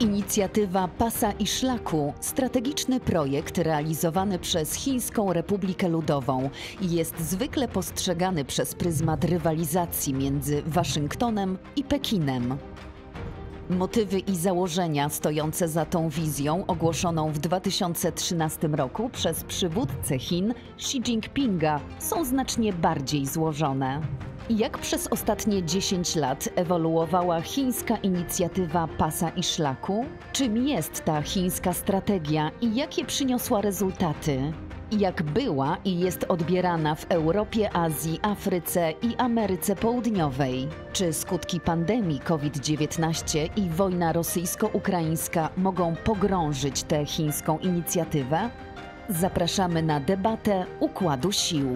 Inicjatywa Pasa i Szlaku, strategiczny projekt realizowany przez Chińską Republikę Ludową, jest zwykle postrzegany przez pryzmat rywalizacji między Waszyngtonem i Pekinem. Motywy i założenia stojące za tą wizją ogłoszoną w 2013 roku przez przywódcę Chin Xi Jinpinga są znacznie bardziej złożone. Jak przez ostatnie 10 lat ewoluowała chińska inicjatywa Pasa i Szlaku? Czym jest ta chińska strategia i jakie przyniosła rezultaty? Jak była i jest odbierana w Europie, Azji, Afryce i Ameryce Południowej? Czy skutki pandemii COVID-19 i wojna rosyjsko-ukraińska mogą pogrążyć tę chińską inicjatywę? Zapraszamy na debatę układu sił.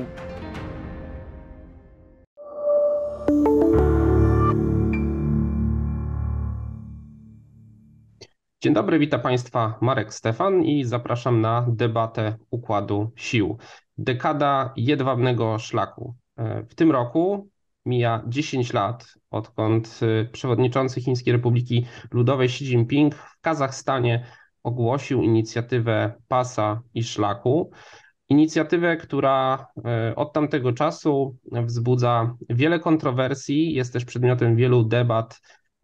Dzień dobry, witam Państwa, Marek Stefan i zapraszam na debatę układu sił. Dekada jedwabnego szlaku. W tym roku mija 10 lat, odkąd przewodniczący Chińskiej Republiki Ludowej Xi Jinping w Kazachstanie ogłosił inicjatywę Pasa i Szlaku. Inicjatywę, która od tamtego czasu wzbudza wiele kontrowersji, jest też przedmiotem wielu debat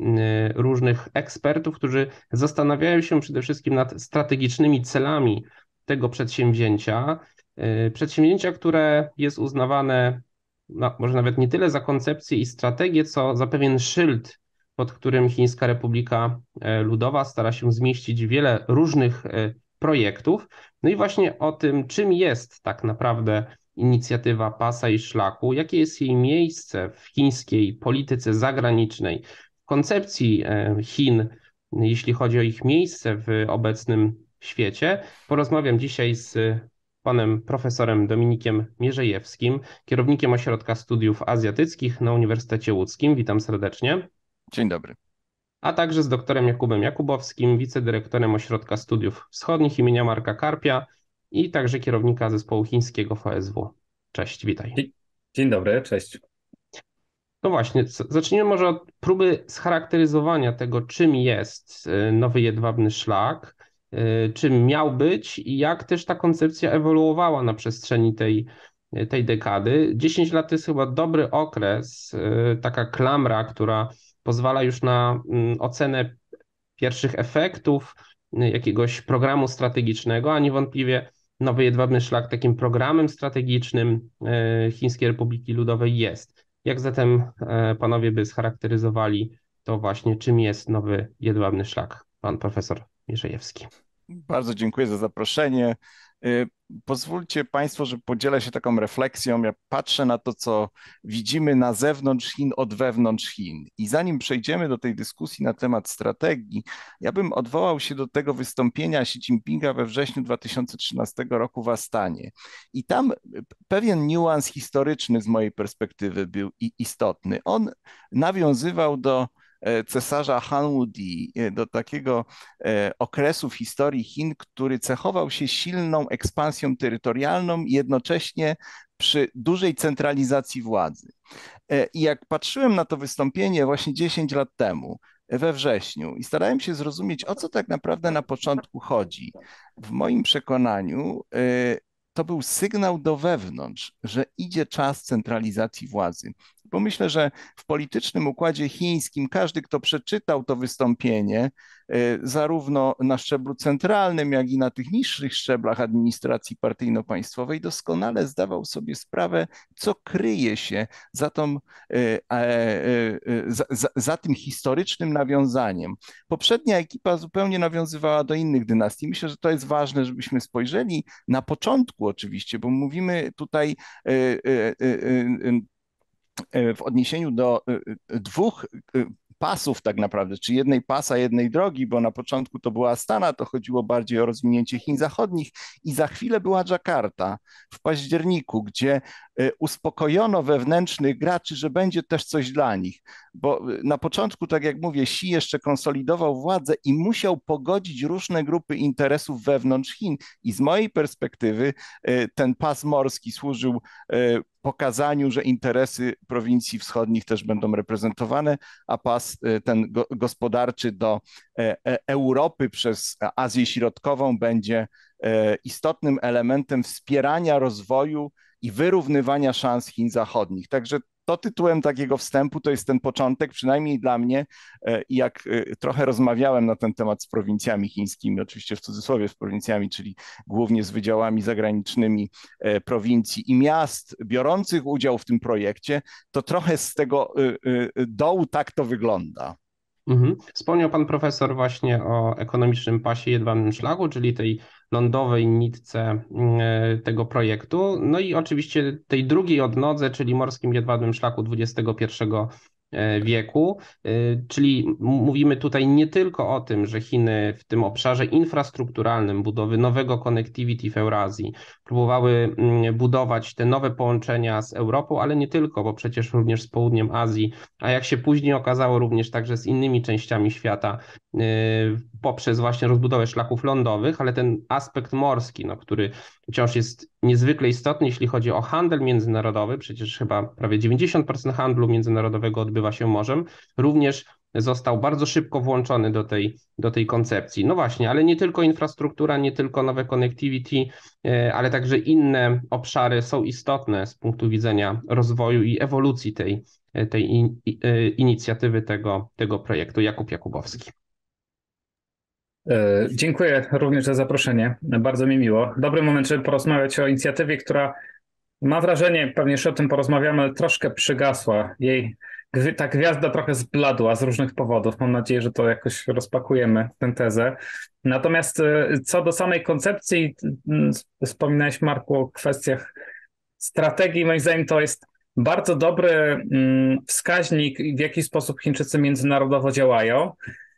różnych ekspertów, którzy zastanawiają się przede wszystkim nad strategicznymi celami tego przedsięwzięcia. Przedsięwzięcia, które jest uznawane może nawet nie tyle za koncepcję i strategię, co za pewien szyld, pod którym Chińska Republika Ludowa stara się zmieścić wiele różnych projektów. No i właśnie o tym, czym jest tak naprawdę inicjatywa Pasa i Szlaku, jakie jest jej miejsce w chińskiej polityce zagranicznej, koncepcji Chin, jeśli chodzi o ich miejsce w obecnym świecie. Porozmawiam dzisiaj z panem profesorem Dominikiem Mierzejewskim, kierownikiem Ośrodka Studiów Azjatyckich na Uniwersytecie Łódzkim. Witam serdecznie. Dzień dobry. A także z doktorem Jakubem Jakubowskim, wicedyrektorem Ośrodka Studiów Wschodnich imienia Marka Karpia i także kierownika zespołu chińskiego w OSW. Cześć, witaj. Dzień dobry, cześć. No właśnie, zacznijmy może od próby scharakteryzowania tego, czym jest nowy jedwabny szlak, czym miał być i jak też ta koncepcja ewoluowała na przestrzeni tej dekady. 10 lat to jest chyba dobry okres, taka klamra, która pozwala już na ocenę pierwszych efektów jakiegoś programu strategicznego, a niewątpliwie nowy jedwabny szlak takim programem strategicznym Chińskiej Republiki Ludowej jest. Jak zatem panowie by scharakteryzowali to właśnie, czym jest nowy jedwabny szlak? Pan profesor Mierzejewski. Bardzo dziękuję za zaproszenie. Pozwólcie Państwo, że podzielę się taką refleksją. Ja patrzę na to, co widzimy na zewnątrz Chin od wewnątrz Chin. I zanim przejdziemy do tej dyskusji na temat strategii, ja bym odwołał się do tego wystąpienia Xi Jinpinga we wrześniu 2013 roku w Astanie. I tam pewien niuans historyczny z mojej perspektywy był istotny. On nawiązywał do cesarza Han Wudi, do takiego okresu w historii Chin, który cechował się silną ekspansją terytorialną i jednocześnie przy dużej centralizacji władzy. I jak patrzyłem na to wystąpienie właśnie 10 lat temu, we wrześniu, i starałem się zrozumieć, o co tak naprawdę na początku chodzi, w moim przekonaniu to był sygnał do wewnątrz, że idzie czas centralizacji władzy. Bo myślę, że w politycznym układzie chińskim każdy, kto przeczytał to wystąpienie, zarówno na szczeblu centralnym, jak i na tych niższych szczeblach administracji partyjno-państwowej, doskonale zdawał sobie sprawę, co kryje się za tym historycznym nawiązaniem. Poprzednia ekipa zupełnie nawiązywała do innych dynastii. Myślę, że to jest ważne, żebyśmy spojrzeli na początku oczywiście, bo mówimy tutaj w odniesieniu do dwóch pasów tak naprawdę, czy jednej pasa, jednej drogi, bo na początku to była Astana, to chodziło bardziej o rozwinięcie Chin zachodnich i za chwilę była Dżakarta w październiku, gdzie uspokojono wewnętrznych graczy, że będzie też coś dla nich. Bo na początku, tak jak mówię, Xi jeszcze konsolidował władzę i musiał pogodzić różne grupy interesów wewnątrz Chin. I z mojej perspektywy ten pas morski służył pokazaniu, że interesy prowincji wschodnich też będą reprezentowane, a pas ten gospodarczy do Europy przez Azję Środkową będzie istotnym elementem wspierania rozwoju i wyrównywania szans Chin zachodnich. Także to tytułem takiego wstępu to jest ten początek, przynajmniej dla mnie. I jak trochę rozmawiałem na ten temat z prowincjami chińskimi, oczywiście w cudzysłowie z prowincjami, czyli głównie z wydziałami zagranicznymi prowincji i miast biorących udział w tym projekcie, to trochę z tego dołu tak to wygląda. Wspomniał pan profesor właśnie o ekonomicznym pasie jedwabnym szlaku, czyli tej lądowej nitce tego projektu, no i oczywiście tej drugiej odnodze, czyli morskim jedwabnym szlaku XXI wieku, czyli mówimy tutaj nie tylko o tym, że Chiny w tym obszarze infrastrukturalnym budowy nowego connectivity w Eurazji próbowały budować te nowe połączenia z Europą, ale nie tylko, bo przecież również z południem Azji, a jak się później okazało również także z innymi częściami świata poprzez właśnie rozbudowę szlaków lądowych, ale ten aspekt morski, no, który wciąż jest niezwykle istotny, jeśli chodzi o handel międzynarodowy, przecież chyba prawie 90% handlu międzynarodowego odbywa się morzem, również został bardzo szybko włączony do tej koncepcji. No właśnie, ale nie tylko infrastruktura, nie tylko nowe connectivity, ale także inne obszary są istotne z punktu widzenia rozwoju i ewolucji tej inicjatywy tego projektu. Jakub Jakubowski. Dziękuję również za zaproszenie. Bardzo mi miło. Dobry moment, żeby porozmawiać o inicjatywie, która, mam wrażenie, pewnie jeszcze o tym porozmawiamy, ale troszkę przygasła. Ta gwiazda trochę zbladła z różnych powodów. Mam nadzieję, że to jakoś rozpakujemy, tę tezę. Natomiast co do samej koncepcji, wspominałeś, Marku, o kwestiach strategii. Moim zdaniem to jest bardzo dobry wskaźnik, w jaki sposób Chińczycy międzynarodowo działają.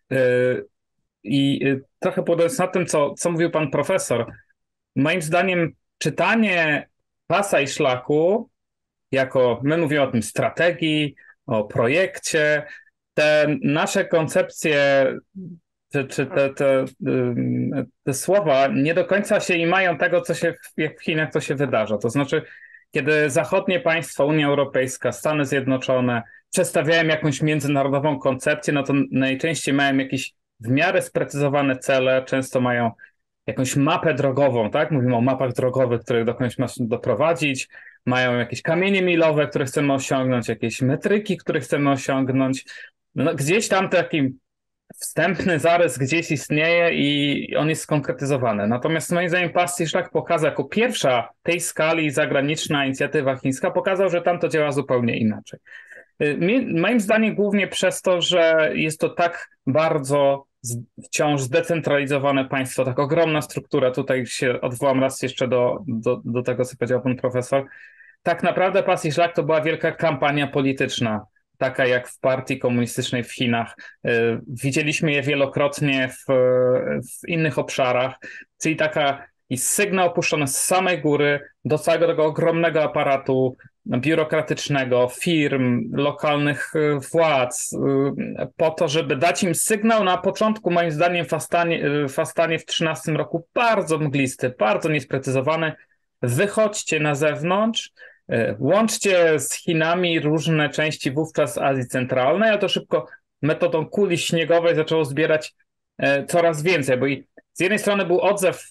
I trochę podając na tym, co mówił pan profesor, moim zdaniem czytanie pasa i szlaku, my mówimy o tym strategii, o projekcie, te nasze koncepcje, czy te słowa nie do końca się mają tego, jak w Chinach to się wydarza. To znaczy, kiedy zachodnie państwa, Unia Europejska, Stany Zjednoczone przedstawiają jakąś międzynarodową koncepcję, no to najczęściej mają jakieś w miarę sprecyzowane cele, często mają jakąś mapę drogową, tak? Mówimy o mapach drogowych, których dokądś ma doprowadzić, mają jakieś kamienie milowe, które chcemy osiągnąć, jakieś metryki, które chcemy osiągnąć. No, gdzieś tam taki wstępny zarys gdzieś istnieje i on jest skonkretyzowany. Natomiast moim zdaniem Pas i Szlak pokazał, jako pierwsza tej skali zagraniczna inicjatywa chińska, pokazał, że tam to działa zupełnie inaczej. Moim zdaniem głównie przez to, że jest to tak bardzo wciąż zdecentralizowane państwo, tak ogromna struktura, tutaj się odwołam raz jeszcze do tego, co powiedział pan profesor. Tak naprawdę Pas i Szlak to była wielka kampania polityczna, taka jak w partii komunistycznej w Chinach. Widzieliśmy je wielokrotnie w innych obszarach, czyli i sygnał puszczony z samej góry do całego tego ogromnego aparatu biurokratycznego, firm, lokalnych władz, po to, żeby dać im sygnał na początku, moim zdaniem w Astanie w 2013 roku bardzo mglisty, bardzo niesprecyzowany. Wychodźcie na zewnątrz, łączcie z Chinami różne części wówczas Azji Centralnej, ale to szybko metodą kuli śniegowej zaczęło zbierać coraz więcej, bo z jednej strony był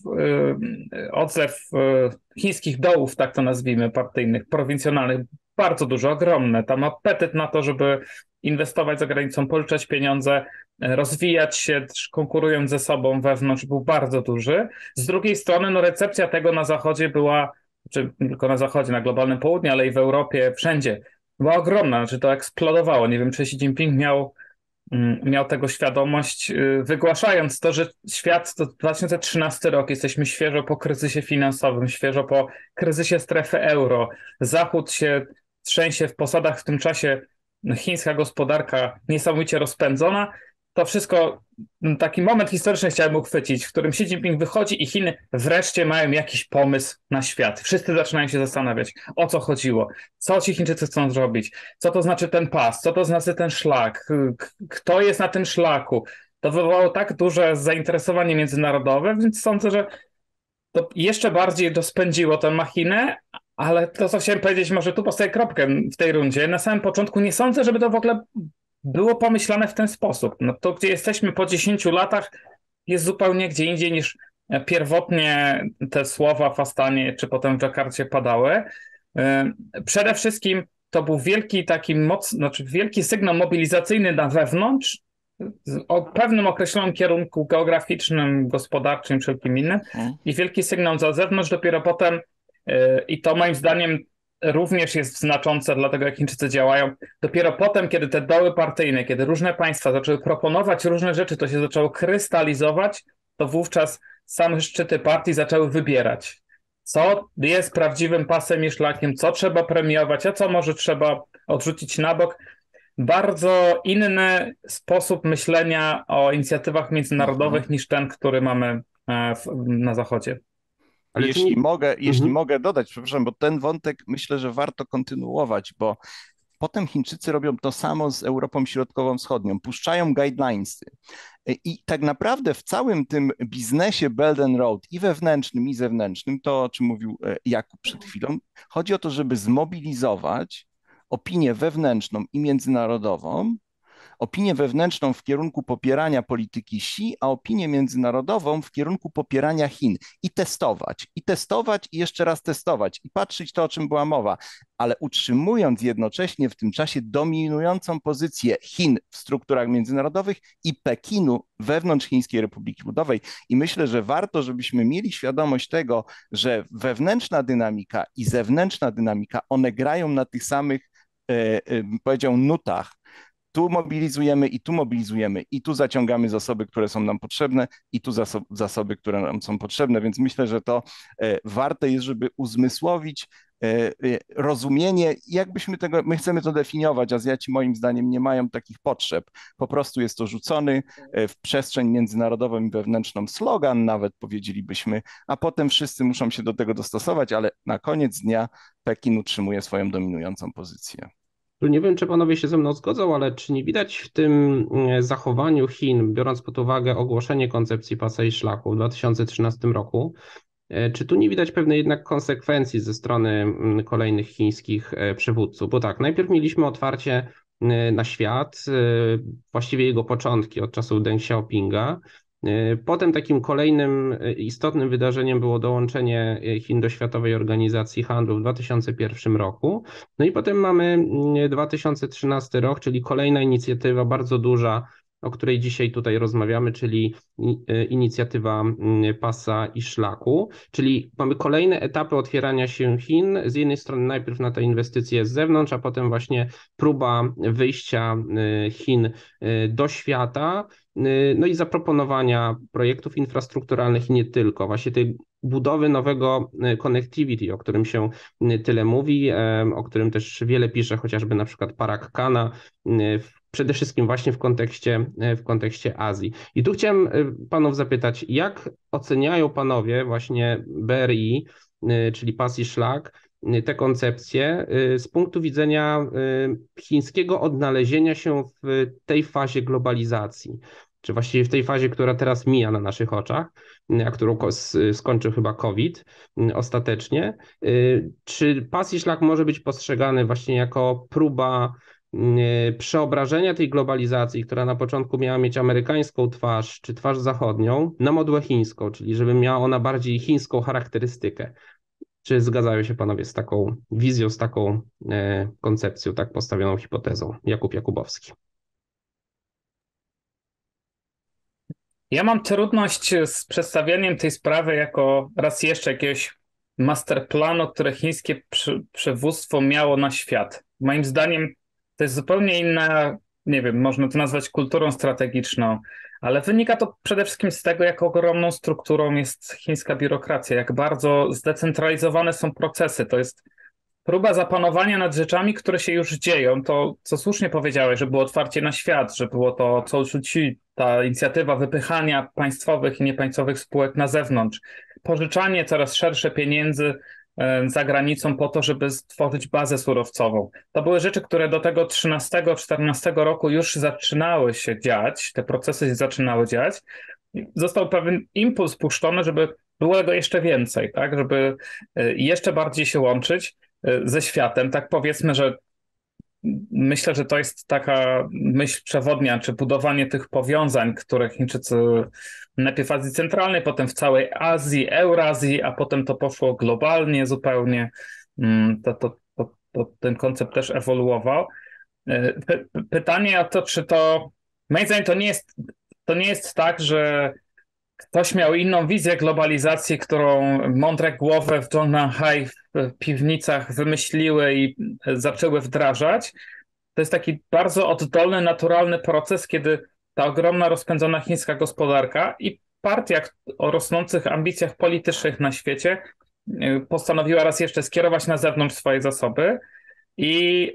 odzew chińskich dołów, tak to nazwijmy, partyjnych, prowincjonalnych, bardzo duży, ogromny. Tam apetyt na to, żeby inwestować za granicą, pożyczać pieniądze, rozwijać się, konkurując ze sobą wewnątrz, był bardzo duży. Z drugiej strony recepcja tego na Zachodzie była, czy nie tylko na Zachodzie, na globalnym południu, ale i w Europie, wszędzie, była ogromna, znaczy to eksplodowało. Nie wiem, czy Xi Jinping miał tego świadomość, wygłaszając to, że świat to 2013 rok, jesteśmy świeżo po kryzysie finansowym, świeżo po kryzysie strefy euro. Zachód się trzęsie w posadach, w tym czasie chińska gospodarka niesamowicie rozpędzona. to wszystko, taki moment historyczny chciałem uchwycić, w którym Xi Jinping wychodzi i Chiny wreszcie mają jakiś pomysł na świat. Wszyscy zaczynają się zastanawiać, o co chodziło, co ci Chińczycy chcą zrobić, co to znaczy ten pas, co to znaczy ten szlak, kto jest na tym szlaku. To wywołało tak duże zainteresowanie międzynarodowe, więc sądzę, że to jeszcze bardziej rozpędziło tę machinę, ale to, co chciałem powiedzieć, może tu postawię kropkę w tej rundzie. Na samym początku nie sądzę, żeby to w ogóle było pomyślane w ten sposób. No to, gdzie jesteśmy po 10 latach, jest zupełnie gdzie indziej niż pierwotnie te słowa w Astanie czy potem w Dżakarcie padały. Przede wszystkim to był wielki taki wielki sygnał mobilizacyjny na wewnątrz, o pewnym określonym kierunku geograficznym, gospodarczym, wszelkim innym i wielki sygnał za zewnątrz dopiero potem, i to moim zdaniem również jest znaczące dla tego, jak Chińczycy działają, dopiero potem, kiedy te doły partyjne, kiedy różne państwa zaczęły proponować różne rzeczy, to się zaczęło krystalizować, to wówczas same szczyty partii zaczęły wybierać, co jest prawdziwym pasem i szlakiem, co trzeba premiować, a co może trzeba odrzucić na bok. Bardzo inny sposób myślenia o inicjatywach międzynarodowych niż ten, który mamy na Zachodzie. Ale jeśli mogę dodać, przepraszam, bo ten wątek myślę, że warto kontynuować, bo potem Chińczycy robią to samo z Europą Środkowo-Wschodnią, puszczają guidelinesy. I tak naprawdę w całym tym biznesie Belt and Road i wewnętrznym, i zewnętrznym, to o czym mówił Jakub przed chwilą, chodzi o to, żeby zmobilizować opinię wewnętrzną i międzynarodową, opinię wewnętrzną w kierunku popierania polityki Xi, a opinię międzynarodową w kierunku popierania Chin. I testować, i jeszcze raz testować, i patrzeć to, o czym była mowa, ale utrzymując jednocześnie w tym czasie dominującą pozycję Chin w strukturach międzynarodowych i Pekinu wewnątrz Chińskiej Republiki Ludowej. I myślę, że warto, żebyśmy mieli świadomość tego, że wewnętrzna dynamika i zewnętrzna dynamika, one grają na tych samych, powiedział, nutach. Tu mobilizujemy i tu zaciągamy zasoby, które są nam potrzebne i tu zasoby, które nam są potrzebne, więc myślę, że to warte jest, żeby uzmysłowić rozumienie, jakbyśmy tego, my chcemy to definiować, Azjaci moim zdaniem nie mają takich potrzeb, po prostu jest to rzucony w przestrzeń międzynarodową i wewnętrzną slogan nawet powiedzielibyśmy, a potem wszyscy muszą się do tego dostosować, ale na koniec dnia Pekin utrzymuje swoją dominującą pozycję. Nie wiem, czy panowie się ze mną zgodzą, ale czy nie widać w tym zachowaniu Chin, biorąc pod uwagę ogłoszenie koncepcji pasa i szlaku w 2013 roku, czy tu nie widać pewnej jednak konsekwencji ze strony kolejnych chińskich przywódców? Bo tak, najpierw mieliśmy otwarcie na świat, właściwie jego początki od czasów Deng Xiaopinga. Potem takim kolejnym istotnym wydarzeniem było dołączenie Chin do Światowej Organizacji Handlu w 2001 roku. No i potem mamy 2013 rok, czyli kolejna inicjatywa bardzo duża, o której dzisiaj tutaj rozmawiamy, czyli inicjatywa pasa i szlaku, czyli mamy kolejne etapy otwierania się Chin. Z jednej strony najpierw na te inwestycje z zewnątrz, a potem właśnie próba wyjścia Chin do świata, no i zaproponowania projektów infrastrukturalnych i nie tylko, właśnie tej budowy nowego connectivity, o którym się tyle mówi, o którym też wiele pisze chociażby na przykład Parag Khanna, przede wszystkim właśnie w kontekście Azji. I tu chciałem panów zapytać, jak oceniają panowie właśnie BRI, czyli pas i szlak, te koncepcje z punktu widzenia chińskiego odnalezienia się w tej fazie globalizacji, czy właściwie w tej fazie, która teraz mija na naszych oczach, a którą skończył chyba COVID ostatecznie. Czy pas i szlak może być postrzegany właśnie jako próba przeobrażenia tej globalizacji, która na początku miała mieć amerykańską twarz, czy twarz zachodnią, na modłę chińską, czyli żeby miała ona bardziej chińską charakterystykę? Czy zgadzają się panowie z taką wizją, z taką koncepcją, tak postawioną hipotezą? Jakub Jakubowski. Ja mam trudność z przedstawieniem tej sprawy jako raz jeszcze jakiegoś masterplanu, które chińskie przywództwo miało na świat. Moim zdaniem to jest zupełnie inna, nie wiem, można to nazwać kulturą strategiczną, ale wynika to przede wszystkim z tego, jak ogromną strukturą jest chińska biurokracja, jak bardzo zdecentralizowane są procesy. To próba zapanowania nad rzeczami, które się już dzieją. To, co słusznie powiedziałeś, że było otwarcie na świat, że było to Social Chi, ta inicjatywa wypychania państwowych i niepaństwowych spółek na zewnątrz, pożyczanie coraz szersze pieniędzy za granicą po to, żeby stworzyć bazę surowcową. To były rzeczy, które do tego 13-14 roku już zaczynały się dziać, te procesy się zaczynały dziać. Został pewien impuls puszczony, żeby było tego jeszcze więcej, tak? Żeby jeszcze bardziej się łączyć ze światem. Tak powiedzmy, że myślę, że to jest taka myśl przewodnia, czy budowanie tych powiązań, które Chińczycy najpierw w Azji Centralnej, potem w całej Azji, Eurazji, a potem to poszło globalnie zupełnie. Ten koncept też ewoluował. Pytanie o to, czy to... Moim zdaniem to nie jest tak, że ktoś miał inną wizję globalizacji, którą mądre głowy w Zhongnanhai w piwnicach wymyśliły i zaczęły wdrażać. To jest taki bardzo oddolny, naturalny proces, kiedy ta ogromna, rozpędzona chińska gospodarka i partia o rosnących ambicjach politycznych na świecie postanowiła raz jeszcze skierować na zewnątrz swoje zasoby i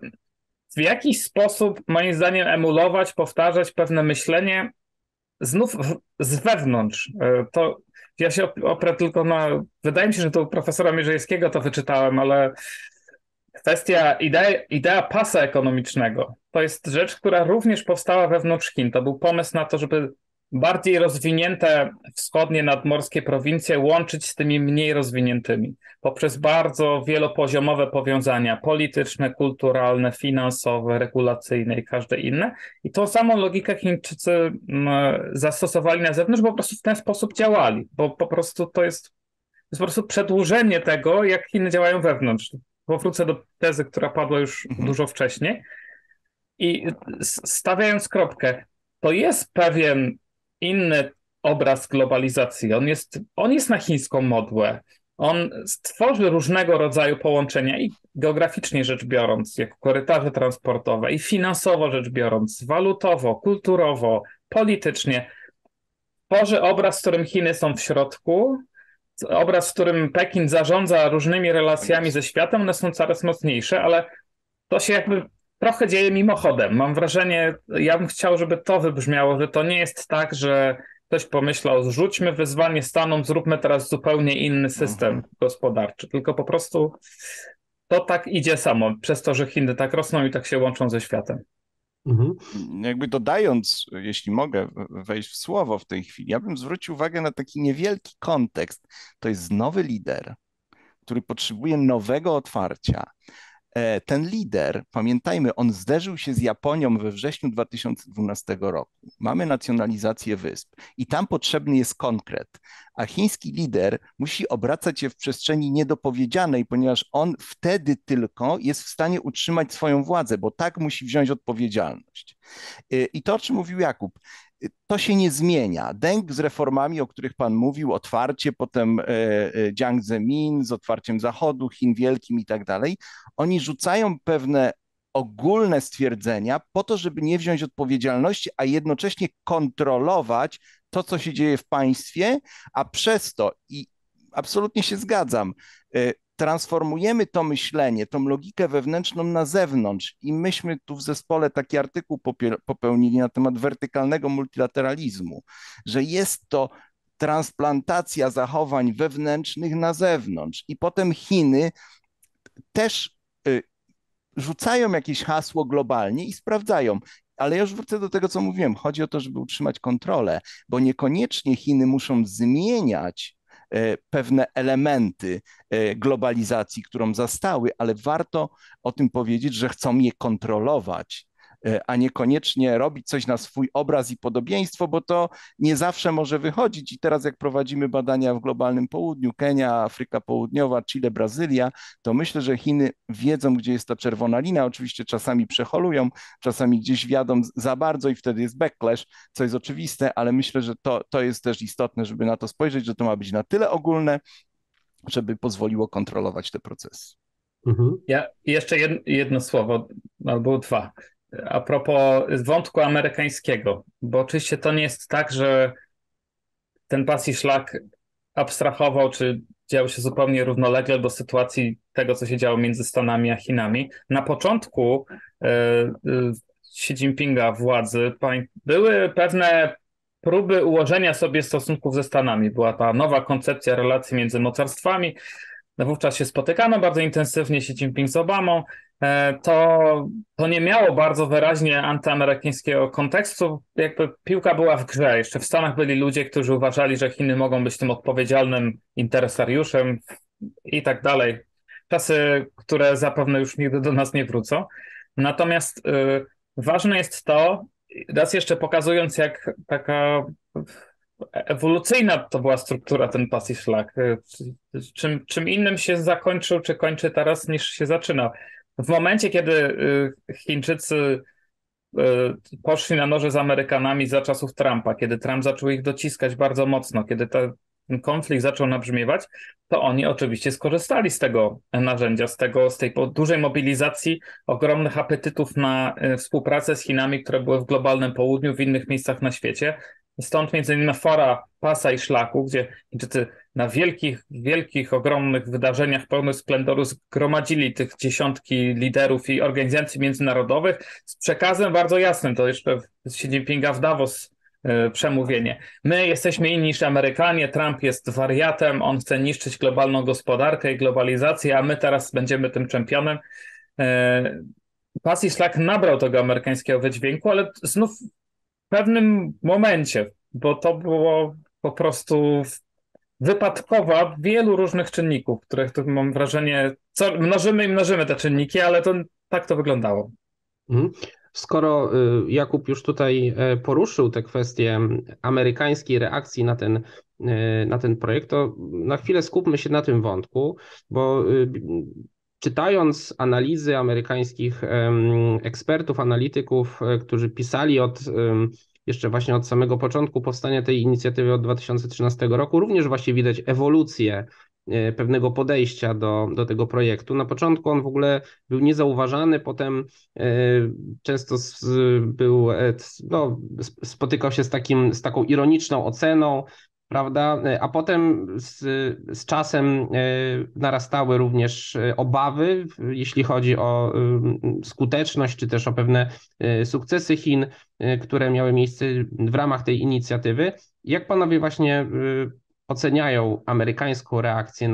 w jakiś sposób, moim zdaniem, emulować, powtarzać pewne myślenie znów z wewnątrz. To ja się oprę tylko na... Wydaje mi się, że to u profesora Mierzejewskiego to wyczytałem, ale kwestia, idea pasa ekonomicznego to jest rzecz, która również powstała wewnątrz Chin. To był pomysł na to, żeby bardziej rozwinięte wschodnie nadmorskie prowincje łączyć z tymi mniej rozwiniętymi poprzez bardzo wielopoziomowe powiązania polityczne, kulturalne, finansowe, regulacyjne i każde inne. I tą samą logikę Chińczycy zastosowali na zewnątrz, bo po prostu w ten sposób działali, bo po prostu to jest po prostu przedłużenie tego, jak Chiny działają wewnątrz. Powrócę do tezy, która padła już dużo wcześniej. I stawiając kropkę, to jest pewien inny obraz globalizacji. On jest na chińską modłę. On stworzy różnego rodzaju połączenia i geograficznie rzecz biorąc, jak korytarze transportowe, i finansowo rzecz biorąc, walutowo, kulturowo, politycznie. Tworzy obraz, w którym Chiny są w środku, obraz, w którym Pekin zarządza różnymi relacjami ze światem. One są coraz mocniejsze, ale to się jakby trochę dzieje mimochodem. Mam wrażenie, ja bym chciał, żeby to wybrzmiało, że to nie jest tak, że ktoś pomyślał, zrzućmy wyzwanie Stanom, zróbmy teraz zupełnie inny system gospodarczy, tylko po prostu to tak idzie samo, przez to, że Chiny tak rosną i tak się łączą ze światem. Jakby dodając, jeśli mogę wejść w słowo w tej chwili, ja bym zwrócił uwagę na taki niewielki kontekst. To jest nowy lider, który potrzebuje nowego otwarcia. Ten lider, pamiętajmy, on zderzył się z Japonią we wrześniu 2012 roku. Mamy nacjonalizację wysp i tam potrzebny jest konkret, a chiński lider musi obracać się w przestrzeni niedopowiedzianej, ponieważ on wtedy tylko jest w stanie utrzymać swoją władzę, bo tak musi wziąć odpowiedzialność. I to, o czym mówił Jakub, to się nie zmienia. Deng z reformami, o których Pan mówił, otwarcie, potem Jiang Zemin z otwarciem Zachodu, Chin Wielkim i tak dalej, oni rzucają pewne ogólne stwierdzenia po to, żeby nie wziąć odpowiedzialności, a jednocześnie kontrolować to, co się dzieje w państwie, a przez to, i absolutnie się zgadzam, transformujemy to myślenie, tą logikę wewnętrzną na zewnątrz i myśmy tu w zespole taki artykuł popełnili na temat wertykalnego multilateralizmu, że jest to transplantacja zachowań wewnętrznych na zewnątrz i potem Chiny też rzucają jakieś hasło globalnie i sprawdzają. Ale ja już wrócę do tego, co mówiłem. Chodzi o to, żeby utrzymać kontrolę, bo niekoniecznie Chiny muszą zmieniać pewne elementy globalizacji, którą zastały, ale warto o tym powiedzieć, że chcą je kontrolować, a niekoniecznie robić coś na swój obraz i podobieństwo, bo to nie zawsze może wychodzić. I teraz jak prowadzimy badania w globalnym południu, Kenia, Afryka Południowa, Chile, Brazylia, to myślę, że Chiny wiedzą, gdzie jest ta czerwona linia. Oczywiście czasami przeholują, czasami gdzieś wjadą za bardzo i wtedy jest backlash, co jest oczywiste, ale myślę, że to jest też istotne, żeby na to spojrzeć, że to ma być na tyle ogólne, żeby pozwoliło kontrolować te procesy. Ja jeszcze jedno słowo, albo dwa. A propos wątku amerykańskiego, bo oczywiście to nie jest tak, że ten pas i szlak abstrahował, czy działy się zupełnie równolegle do sytuacji tego, co się działo między Stanami a Chinami. Na początku Xi Jinpinga władzy były pewne próby ułożenia sobie stosunków ze Stanami. Była ta nowa koncepcja relacji między mocarstwami. No wówczas się spotykano bardzo intensywnie, Xi Jinping z Obamą. To nie miało bardzo wyraźnie antyamerykańskiego kontekstu. Jakby piłka była w grze. Jeszcze w Stanach byli ludzie, którzy uważali, że Chiny mogą być tym odpowiedzialnym interesariuszem i tak dalej. Czasy, które zapewne już nigdy do nas nie wrócą. Natomiast ważne jest to, raz jeszcze pokazując, jak taka ewolucyjna to była struktura, ten pas i szlak. Czym innym się zakończył, czy kończy teraz, niż się zaczynał. W momencie, kiedy Chińczycy poszli na noże z Amerykanami za czasów Trumpa, kiedy Trump zaczął ich dociskać bardzo mocno, kiedy ten konflikt zaczął nabrzmiewać, to oni oczywiście skorzystali z tego narzędzia, z tej dużej mobilizacji, ogromnych apetytów na współpracę z Chinami, które były w globalnym południu, w innych miejscach na świecie. Stąd między innymi fora pasa i szlaku, gdzie Chińczycy na wielkich, ogromnych wydarzeniach pełnych splendoru zgromadzili tych dziesiątki liderów i organizacji międzynarodowych z przekazem bardzo jasnym. To jeszcze z Xi Jinpinga w Davos przemówienie. My jesteśmy inni niż Amerykanie, Trump jest wariatem, on chce niszczyć globalną gospodarkę i globalizację, a my teraz będziemy tym czempionem. Pas i szlak nabrał tego amerykańskiego wydźwięku, ale znów w pewnym momencie, bo to było po prostu wypadkowa wielu różnych czynników, których tu mam wrażenie, mnożymy te czynniki, ale tak to wyglądało. Skoro Jakub już tutaj poruszył te kwestie amerykańskiej reakcji na ten projekt, to na chwilę skupmy się na tym wątku, bo czytając analizy amerykańskich ekspertów, analityków, którzy pisali jeszcze właśnie od samego początku powstania tej inicjatywy od 2013 roku, również właśnie widać ewolucję pewnego podejścia do tego projektu. Na początku on w ogóle był niezauważany, potem często spotykał się z taką ironiczną oceną, prawda? A potem z czasem narastały również obawy, jeśli chodzi o skuteczność, czy też o pewne sukcesy Chin, które miały miejsce w ramach tej inicjatywy. Jak panowie właśnie oceniają amerykańską reakcję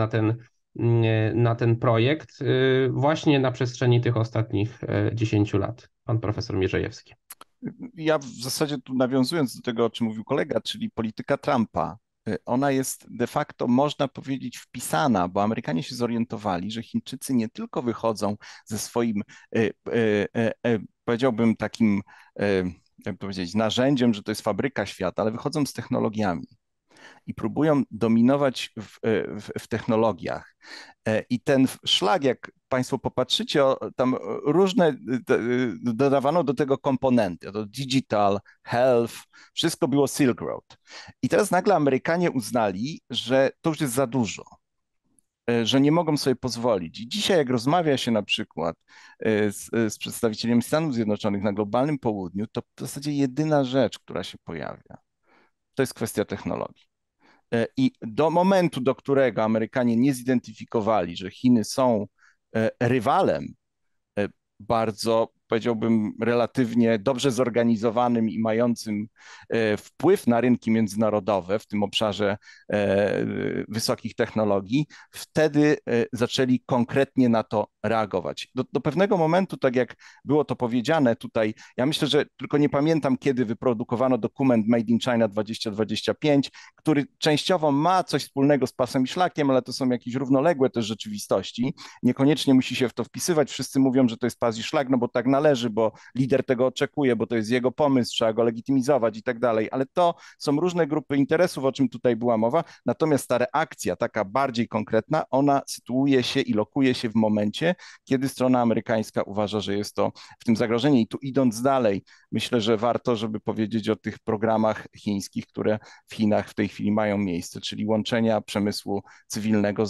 na ten projekt właśnie na przestrzeni tych ostatnich 10 lat? Pan profesor Mierzejewski. Ja w zasadzie tu nawiązując do tego, o czym mówił kolega, czyli polityka Trumpa, ona jest de facto, można powiedzieć, wpisana, bo Amerykanie się zorientowali, że Chińczycy nie tylko wychodzą ze swoim, powiedziałbym takim, jak powiedzieć, narzędziem, że to jest fabryka świata, ale wychodzą z technologiami i próbują dominować w technologiach. I ten szlak, jak Państwo popatrzycie, tam różne dodawano do tego komponenty, to digital, health, wszystko było Silk Road. I teraz nagle Amerykanie uznali, że to już jest za dużo, że nie mogą sobie pozwolić. I dzisiaj, jak rozmawia się na przykład z przedstawicielami Stanów Zjednoczonych na globalnym południu, to w zasadzie jedyna rzecz, która się pojawia, to jest kwestia technologii. I do momentu, do którego Amerykanie nie zidentyfikowali, że Chiny są rywalem bardzo, powiedziałbym, relatywnie dobrze zorganizowanym i mającym wpływ na rynki międzynarodowe w tym obszarze wysokich technologii, wtedy zaczęli konkretnie na to reagować. Do pewnego momentu, tak jak było to powiedziane tutaj, ja myślę, że tylko nie pamiętam, kiedy wyprodukowano dokument Made in China 2025, który częściowo ma coś wspólnego z pasem i szlakiem, ale to są jakieś równoległe też rzeczywistości. Niekoniecznie musi się w to wpisywać. Wszyscy mówią, że to jest pas i szlak, no bo tak należy, bo lider tego oczekuje, bo to jest jego pomysł, trzeba go legitymizować i tak dalej, ale to są różne grupy interesów, o czym tutaj była mowa, natomiast ta reakcja taka bardziej konkretna, ona sytuuje się i lokuje się w momencie, kiedy strona amerykańska uważa, że jest to w tym zagrożenie. I tu idąc dalej, myślę, że warto, żeby powiedzieć o tych programach chińskich, które w Chinach w tej chwili mają miejsce, czyli łączenia przemysłu cywilnego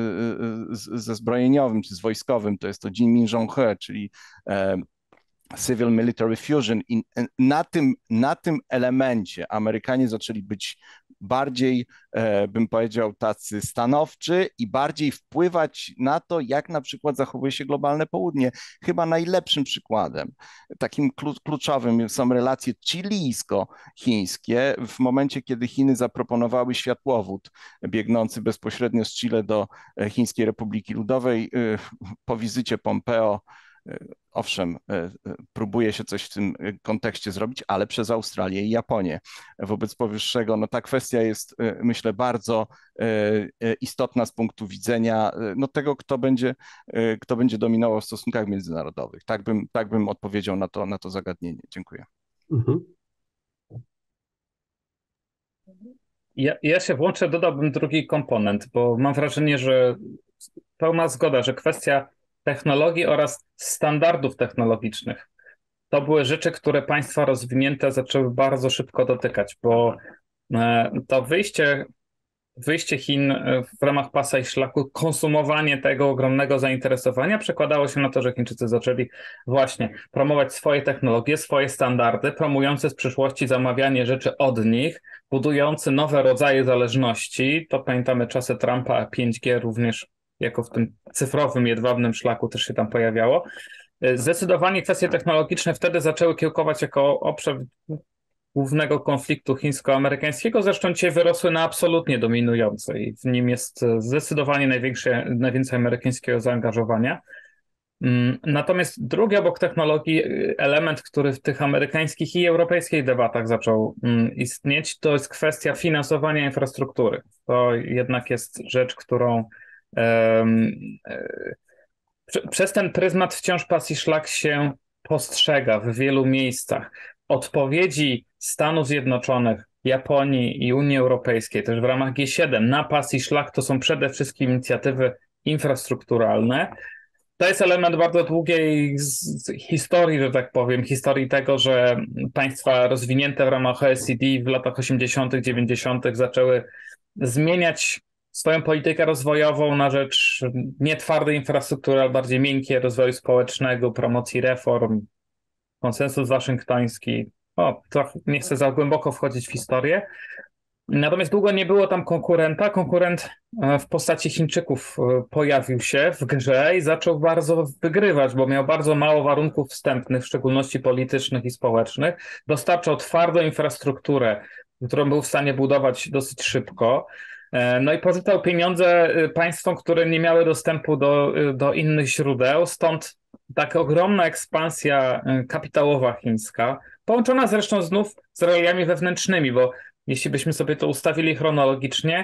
ze zbrojeniowym czy z wojskowym. To jest to Jinming-Zhonghe, czyli Civil Military Fusion. I na tym elemencie Amerykanie zaczęli być bardziej, bym powiedział, tacy stanowczy i bardziej wpływać na to, jak na przykład zachowuje się globalne południe. Chyba najlepszym przykładem, takim kluczowym są relacje chilijsko-chińskie. W momencie, kiedy Chiny zaproponowały światłowód biegnący bezpośrednio z Chile do Chińskiej Republiki Ludowej, po wizycie Pompeo, owszem, próbuje się coś w tym kontekście zrobić, ale przez Australię i Japonię. Wobec powyższego, no ta kwestia jest, myślę, bardzo istotna z punktu widzenia no, tego, kto będzie dominował w stosunkach międzynarodowych. Tak bym odpowiedział na to zagadnienie. Dziękuję. Mhm. Ja się włączę, dodałbym drugi komponent, bo mam wrażenie, że pełna zgoda, że kwestia technologii oraz standardów technologicznych to były rzeczy, które państwa rozwinięte zaczęły bardzo szybko dotykać, bo to wyjście Chin w ramach pasa i szlaku, konsumowanie tego ogromnego zainteresowania przekładało się na to, że Chińczycy zaczęli właśnie promować swoje technologie, swoje standardy, promujące z przyszłości zamawianie rzeczy od nich, budujący nowe rodzaje zależności. To pamiętamy czasy Trumpa, a 5G również jako w tym cyfrowym, jedwabnym szlaku też się tam pojawiało. Zdecydowanie kwestie technologiczne wtedy zaczęły kiełkować jako obszar głównego konfliktu chińsko-amerykańskiego, zresztą dzisiaj wyrosły na absolutnie dominujące i w nim jest zdecydowanie najwięcej amerykańskiego zaangażowania. Natomiast drugi obok technologii element, który w tych amerykańskich i europejskich debatach zaczął istnieć, to jest kwestia finansowania infrastruktury. To jednak jest rzecz, którą przez ten pryzmat wciąż pas i szlak się postrzega w wielu miejscach. Odpowiedzi Stanów Zjednoczonych, Japonii i Unii Europejskiej, też w ramach G7 na pas i szlak to są przede wszystkim inicjatywy infrastrukturalne. To jest element bardzo długiej historii, że tak powiem, historii tego, że państwa rozwinięte w ramach OECD w latach 80., 90. zaczęły zmieniać swoją politykę rozwojową na rzecz nie twardej infrastruktury, ale bardziej miękkiej, rozwoju społecznego, promocji reform, konsensus waszyngtoński. Trochę nie chcę za głęboko wchodzić w historię. Natomiast długo nie było tam konkurenta. Konkurent w postaci Chińczyków pojawił się w grze i zaczął bardzo wygrywać, bo miał bardzo mało warunków wstępnych, w szczególności politycznych i społecznych. Dostarczał twardą infrastrukturę, którą był w stanie budować dosyć szybko. No i pożyczał pieniądze państwom, które nie miały dostępu do innych źródeł. Stąd taka ogromna ekspansja kapitałowa chińska, połączona zresztą znów z realiami wewnętrznymi, bo jeśli byśmy sobie to ustawili chronologicznie,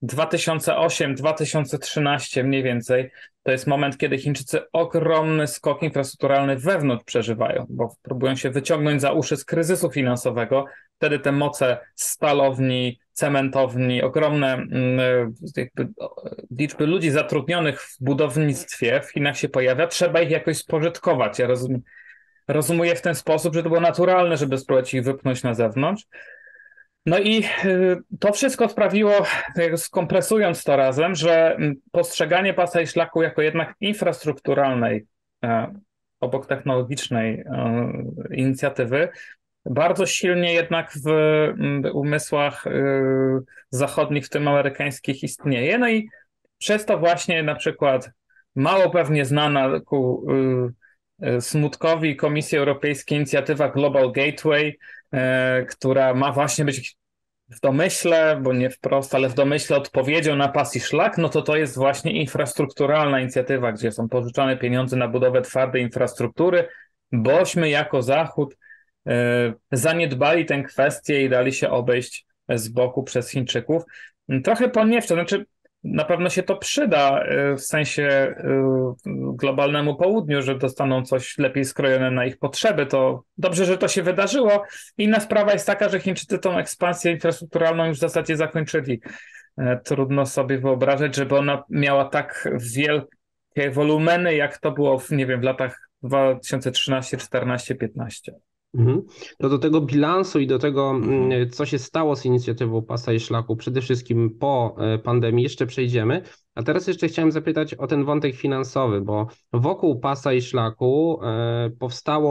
2008-2013 mniej więcej, to jest moment, kiedy Chińczycy ogromny skok infrastrukturalny wewnątrz przeżywają, bo próbują się wyciągnąć za uszy z kryzysu finansowego. Wtedy te moce stalowni, cementowni, ogromne liczby ludzi zatrudnionych w budownictwie w Chinach się pojawia, trzeba ich jakoś spożytkować. Ja rozumuję w ten sposób, że to było naturalne, żeby spróbować ich wypchnąć na zewnątrz. No i to wszystko sprawiło, skompresując to razem, że postrzeganie pasa i szlaku jako jednak infrastrukturalnej, obok technologicznej inicjatywy, bardzo silnie jednak w umysłach zachodnich, w tym amerykańskich, istnieje. No i przez to właśnie na przykład mało pewnie znana ku smutkowi Komisji Europejskiej inicjatywa Global Gateway, która ma właśnie być w domyśle, bo nie wprost, ale w domyśle odpowiedzią na pas i szlak, no to jest właśnie infrastrukturalna inicjatywa, gdzie są pożyczane pieniądze na budowę twardej infrastruktury, bośmy jako Zachód zaniedbali tę kwestię i dali się obejść z boku przez Chińczyków. Trochę poniewczo, znaczy na pewno się to przyda w sensie globalnemu południu, że dostaną coś lepiej skrojone na ich potrzeby. To dobrze, że to się wydarzyło. Inna sprawa jest taka, że Chińczycy tą ekspansję infrastrukturalną już w zasadzie zakończyli. Trudno sobie wyobrażać, żeby ona miała tak wielkie wolumeny, jak to było w latach 2013, 14, 15. To do tego bilansu i do tego, co się stało z inicjatywą pasa i szlaku, przede wszystkim po pandemii, jeszcze przejdziemy. A teraz jeszcze chciałem zapytać o ten wątek finansowy, bo wokół pasa i szlaku powstało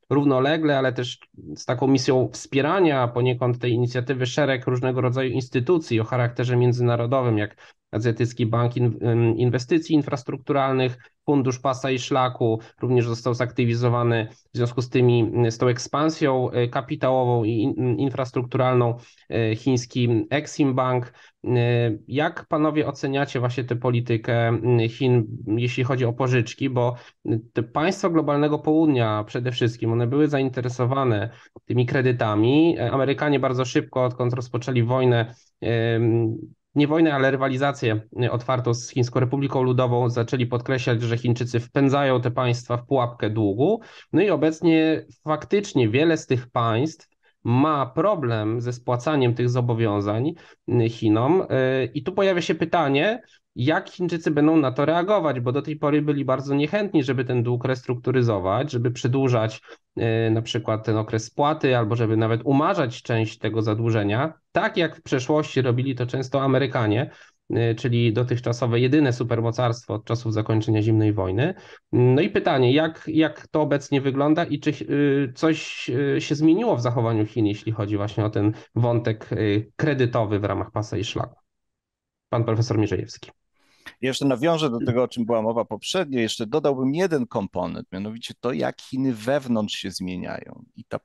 równolegle, ale też z taką misją wspierania poniekąd tej inicjatywy szereg różnego rodzaju instytucji o charakterze międzynarodowym, jak Azjatycki Bank Inwestycji Infrastrukturalnych, Fundusz Pasa i Szlaku, również został zaktywizowany w związku z tą ekspansją kapitałową i infrastrukturalną chiński Exim Bank. Jak panowie oceniacie właśnie tę politykę Chin, jeśli chodzi o pożyczki, bo te państwa globalnego południa przede wszystkim, one były zainteresowane tymi kredytami. Amerykanie bardzo szybko, odkąd rozpoczęli wojnę, nie wojnę, ale rywalizację otwartą z Chińską Republiką Ludową, zaczęli podkreślać, że Chińczycy wpędzają te państwa w pułapkę długu. No i obecnie faktycznie wiele z tych państw ma problem ze spłacaniem tych zobowiązań Chinom. I tu pojawia się pytanie, jak Chińczycy będą na to reagować, bo do tej pory byli bardzo niechętni, żeby ten dług restrukturyzować, żeby przedłużać na przykład ten okres spłaty, albo żeby nawet umarzać część tego zadłużenia, tak jak w przeszłości robili to często Amerykanie, czyli dotychczasowe jedyne supermocarstwo od czasów zakończenia zimnej wojny. No i pytanie, jak to obecnie wygląda i czy coś się zmieniło w zachowaniu Chin, jeśli chodzi właśnie o ten wątek kredytowy w ramach Pasa i Szlaku? Pan profesor Mierzejewski. Jeszcze nawiążę do tego, o czym była mowa poprzednio, jeszcze dodałbym jeden komponent, mianowicie to, jak Chiny wewnątrz się zmieniają i ta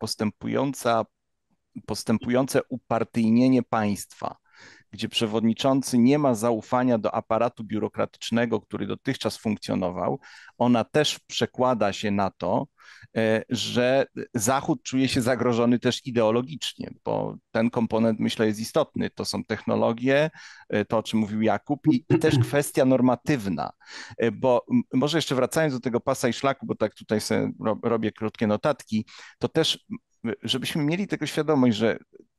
postępujące upartyjnienie państwa, gdzie przewodniczący nie ma zaufania do aparatu biurokratycznego, który dotychczas funkcjonował, ona też przekłada się na to, że Zachód czuje się zagrożony też ideologicznie, bo ten komponent, myślę, jest istotny. To są technologie, to, o czym mówił Jakub, i też kwestia normatywna, bo może jeszcze wracając do tego Pasa i Szlaku, bo tak tutaj sobie robię krótkie notatki, to też żebyśmy mieli tego świadomość, że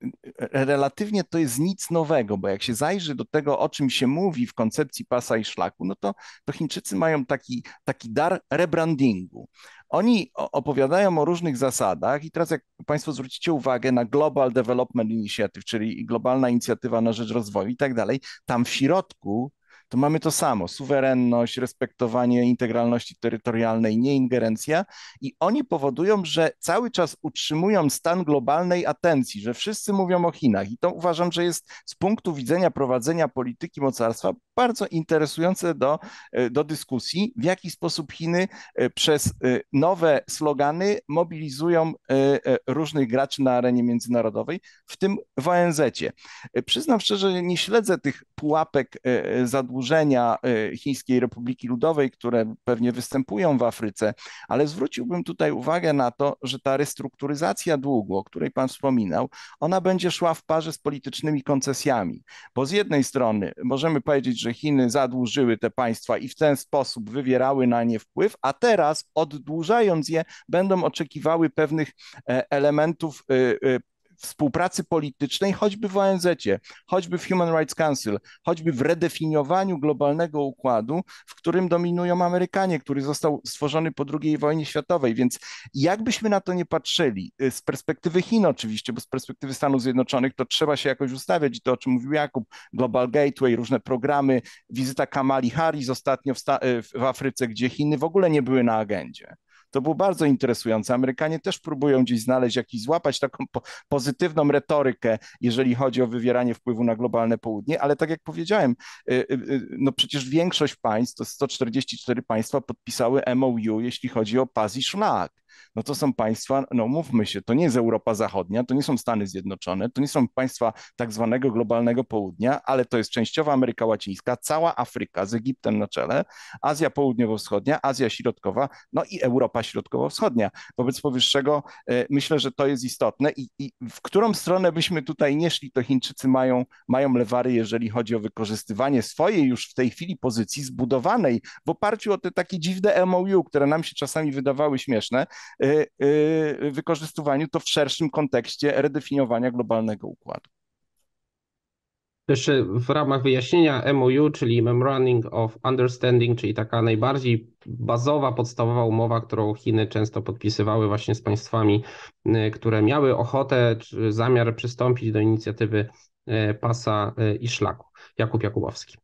relatywnie to jest nic nowego, bo jak się zajrzy do tego, o czym się mówi w koncepcji Pasa i Szlaku, no to Chińczycy mają taki dar rebrandingu. Oni opowiadają o różnych zasadach i teraz jak Państwo zwrócicie uwagę na Global Development Initiative, czyli globalna inicjatywa na rzecz rozwoju i tak dalej, tam w środku to mamy to samo, suwerenność, respektowanie integralności terytorialnej, nieingerencja i oni powodują, że cały czas utrzymują stan globalnej atencji, że wszyscy mówią o Chinach i to uważam, że jest z punktu widzenia prowadzenia polityki mocarstwa bardzo interesujące do dyskusji, w jaki sposób Chiny przez nowe slogany mobilizują różnych graczy na arenie międzynarodowej, w tym w ONZ-cie. Przyznam szczerze, że nie śledzę tych pułapek zadłużenia Chińskiej Republiki Ludowej, które pewnie występują w Afryce, ale zwróciłbym tutaj uwagę na to, że ta restrukturyzacja długu, o której Pan wspominał, ona będzie szła w parze z politycznymi koncesjami, bo z jednej strony możemy powiedzieć, że Chiny zadłużyły te państwa i w ten sposób wywierały na nie wpływ, a teraz oddłużając je będą oczekiwały pewnych elementów współpracy politycznej, choćby w ONZ-cie, choćby w Human Rights Council, choćby w redefiniowaniu globalnego układu, w którym dominują Amerykanie, który został stworzony po II wojnie światowej. Więc jakbyśmy na to nie patrzyli, z perspektywy Chin oczywiście, bo z perspektywy Stanów Zjednoczonych to trzeba się jakoś ustawiać i to, o czym mówił Jakub, Global Gateway, różne programy, wizyta Kamali Harris ostatnio w Afryce, gdzie Chiny w ogóle nie były na agendzie. To było bardzo interesujące. Amerykanie też próbują gdzieś znaleźć złapać taką pozytywną retorykę, jeżeli chodzi o wywieranie wpływu na globalne południe, ale tak jak powiedziałem, no przecież większość państw, to 144 państwa podpisały MOU, jeśli chodzi o Pas i Szlak. No to są państwa, no mówmy się, to nie jest Europa Zachodnia, to nie są Stany Zjednoczone, to nie są państwa tak zwanego globalnego południa, ale to jest częściowa Ameryka Łacińska, cała Afryka z Egiptem na czele, Azja Południowo-Wschodnia, Azja Środkowa, no i Europa Środkowo-Wschodnia. Wobec powyższego myślę, że to jest istotne i w którą stronę byśmy tutaj nie szli, to Chińczycy mają lewary, jeżeli chodzi o wykorzystywanie swojej już w tej chwili pozycji zbudowanej w oparciu o te takie dziwne MOU, które nam się czasami wydawały śmieszne, wykorzystywaniu to w szerszym kontekście redefiniowania globalnego układu. Jeszcze w ramach wyjaśnienia MOU, czyli Memorandum of Understanding, czyli taka najbardziej bazowa, podstawowa umowa, którą Chiny często podpisywały właśnie z państwami, które miały ochotę czy zamiar przystąpić do inicjatywy Pasa i Szlaku. Jakub Jakubowski.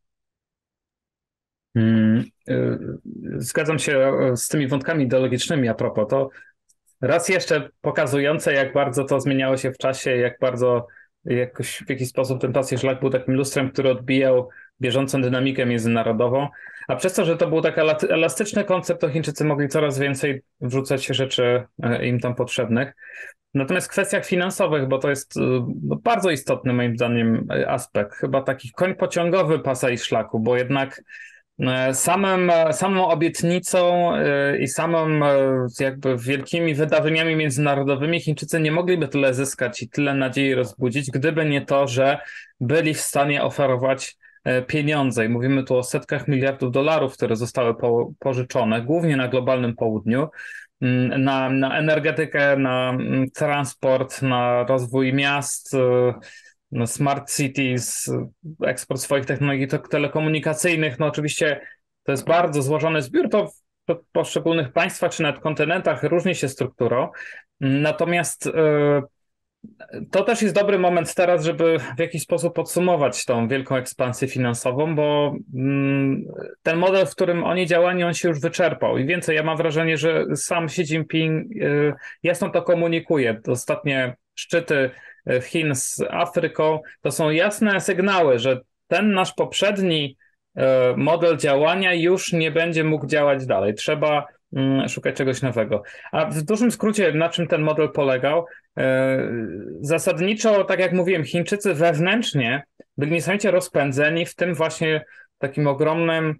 Zgadzam się z tymi wątkami ideologicznymi a propos. To raz jeszcze pokazujące, jak bardzo to zmieniało się w czasie, jak bardzo jakoś w jakiś sposób ten pasji szlak był takim lustrem, który odbijał bieżącą dynamikę międzynarodową, a przez to, że to był taki elastyczny koncept, to Chińczycy mogli coraz więcej wrzucać rzeczy im tam potrzebnych. Natomiast w kwestiach finansowych, bo to jest bardzo istotny moim zdaniem aspekt, chyba taki koń pociągowy pasa i szlaku, bo jednak samą obietnicą i samym jakby wielkimi wydarzeniami międzynarodowymi Chińczycy nie mogliby tyle zyskać i tyle nadziei rozbudzić, gdyby nie to, że byli w stanie oferować pieniądze. I mówimy tu o setkach miliardów dolarów, które zostały pożyczone, głównie na globalnym południu, na energetykę, na transport, na rozwój miast, no smart cities, eksport swoich technologii telekomunikacyjnych. No oczywiście to jest bardzo złożony zbiór, to w poszczególnych państwach czy nawet kontynentach różni się strukturą. Natomiast to też jest dobry moment teraz, żeby w jakiś sposób podsumować tą wielką ekspansję finansową, bo ten model, w którym oni działali, on się już wyczerpał. I więcej, ja mam wrażenie, że sam Xi Jinping jasno to komunikuje. Ostatnie szczyty Chin z Afryką to są jasne sygnały, że ten nasz poprzedni model działania już nie będzie mógł działać dalej. Trzeba szukać czegoś nowego. A w dużym skrócie, na czym ten model polegał? Zasadniczo, tak jak mówiłem, Chińczycy wewnętrznie byli niesamowicie rozpędzeni w tym właśnie takim ogromnym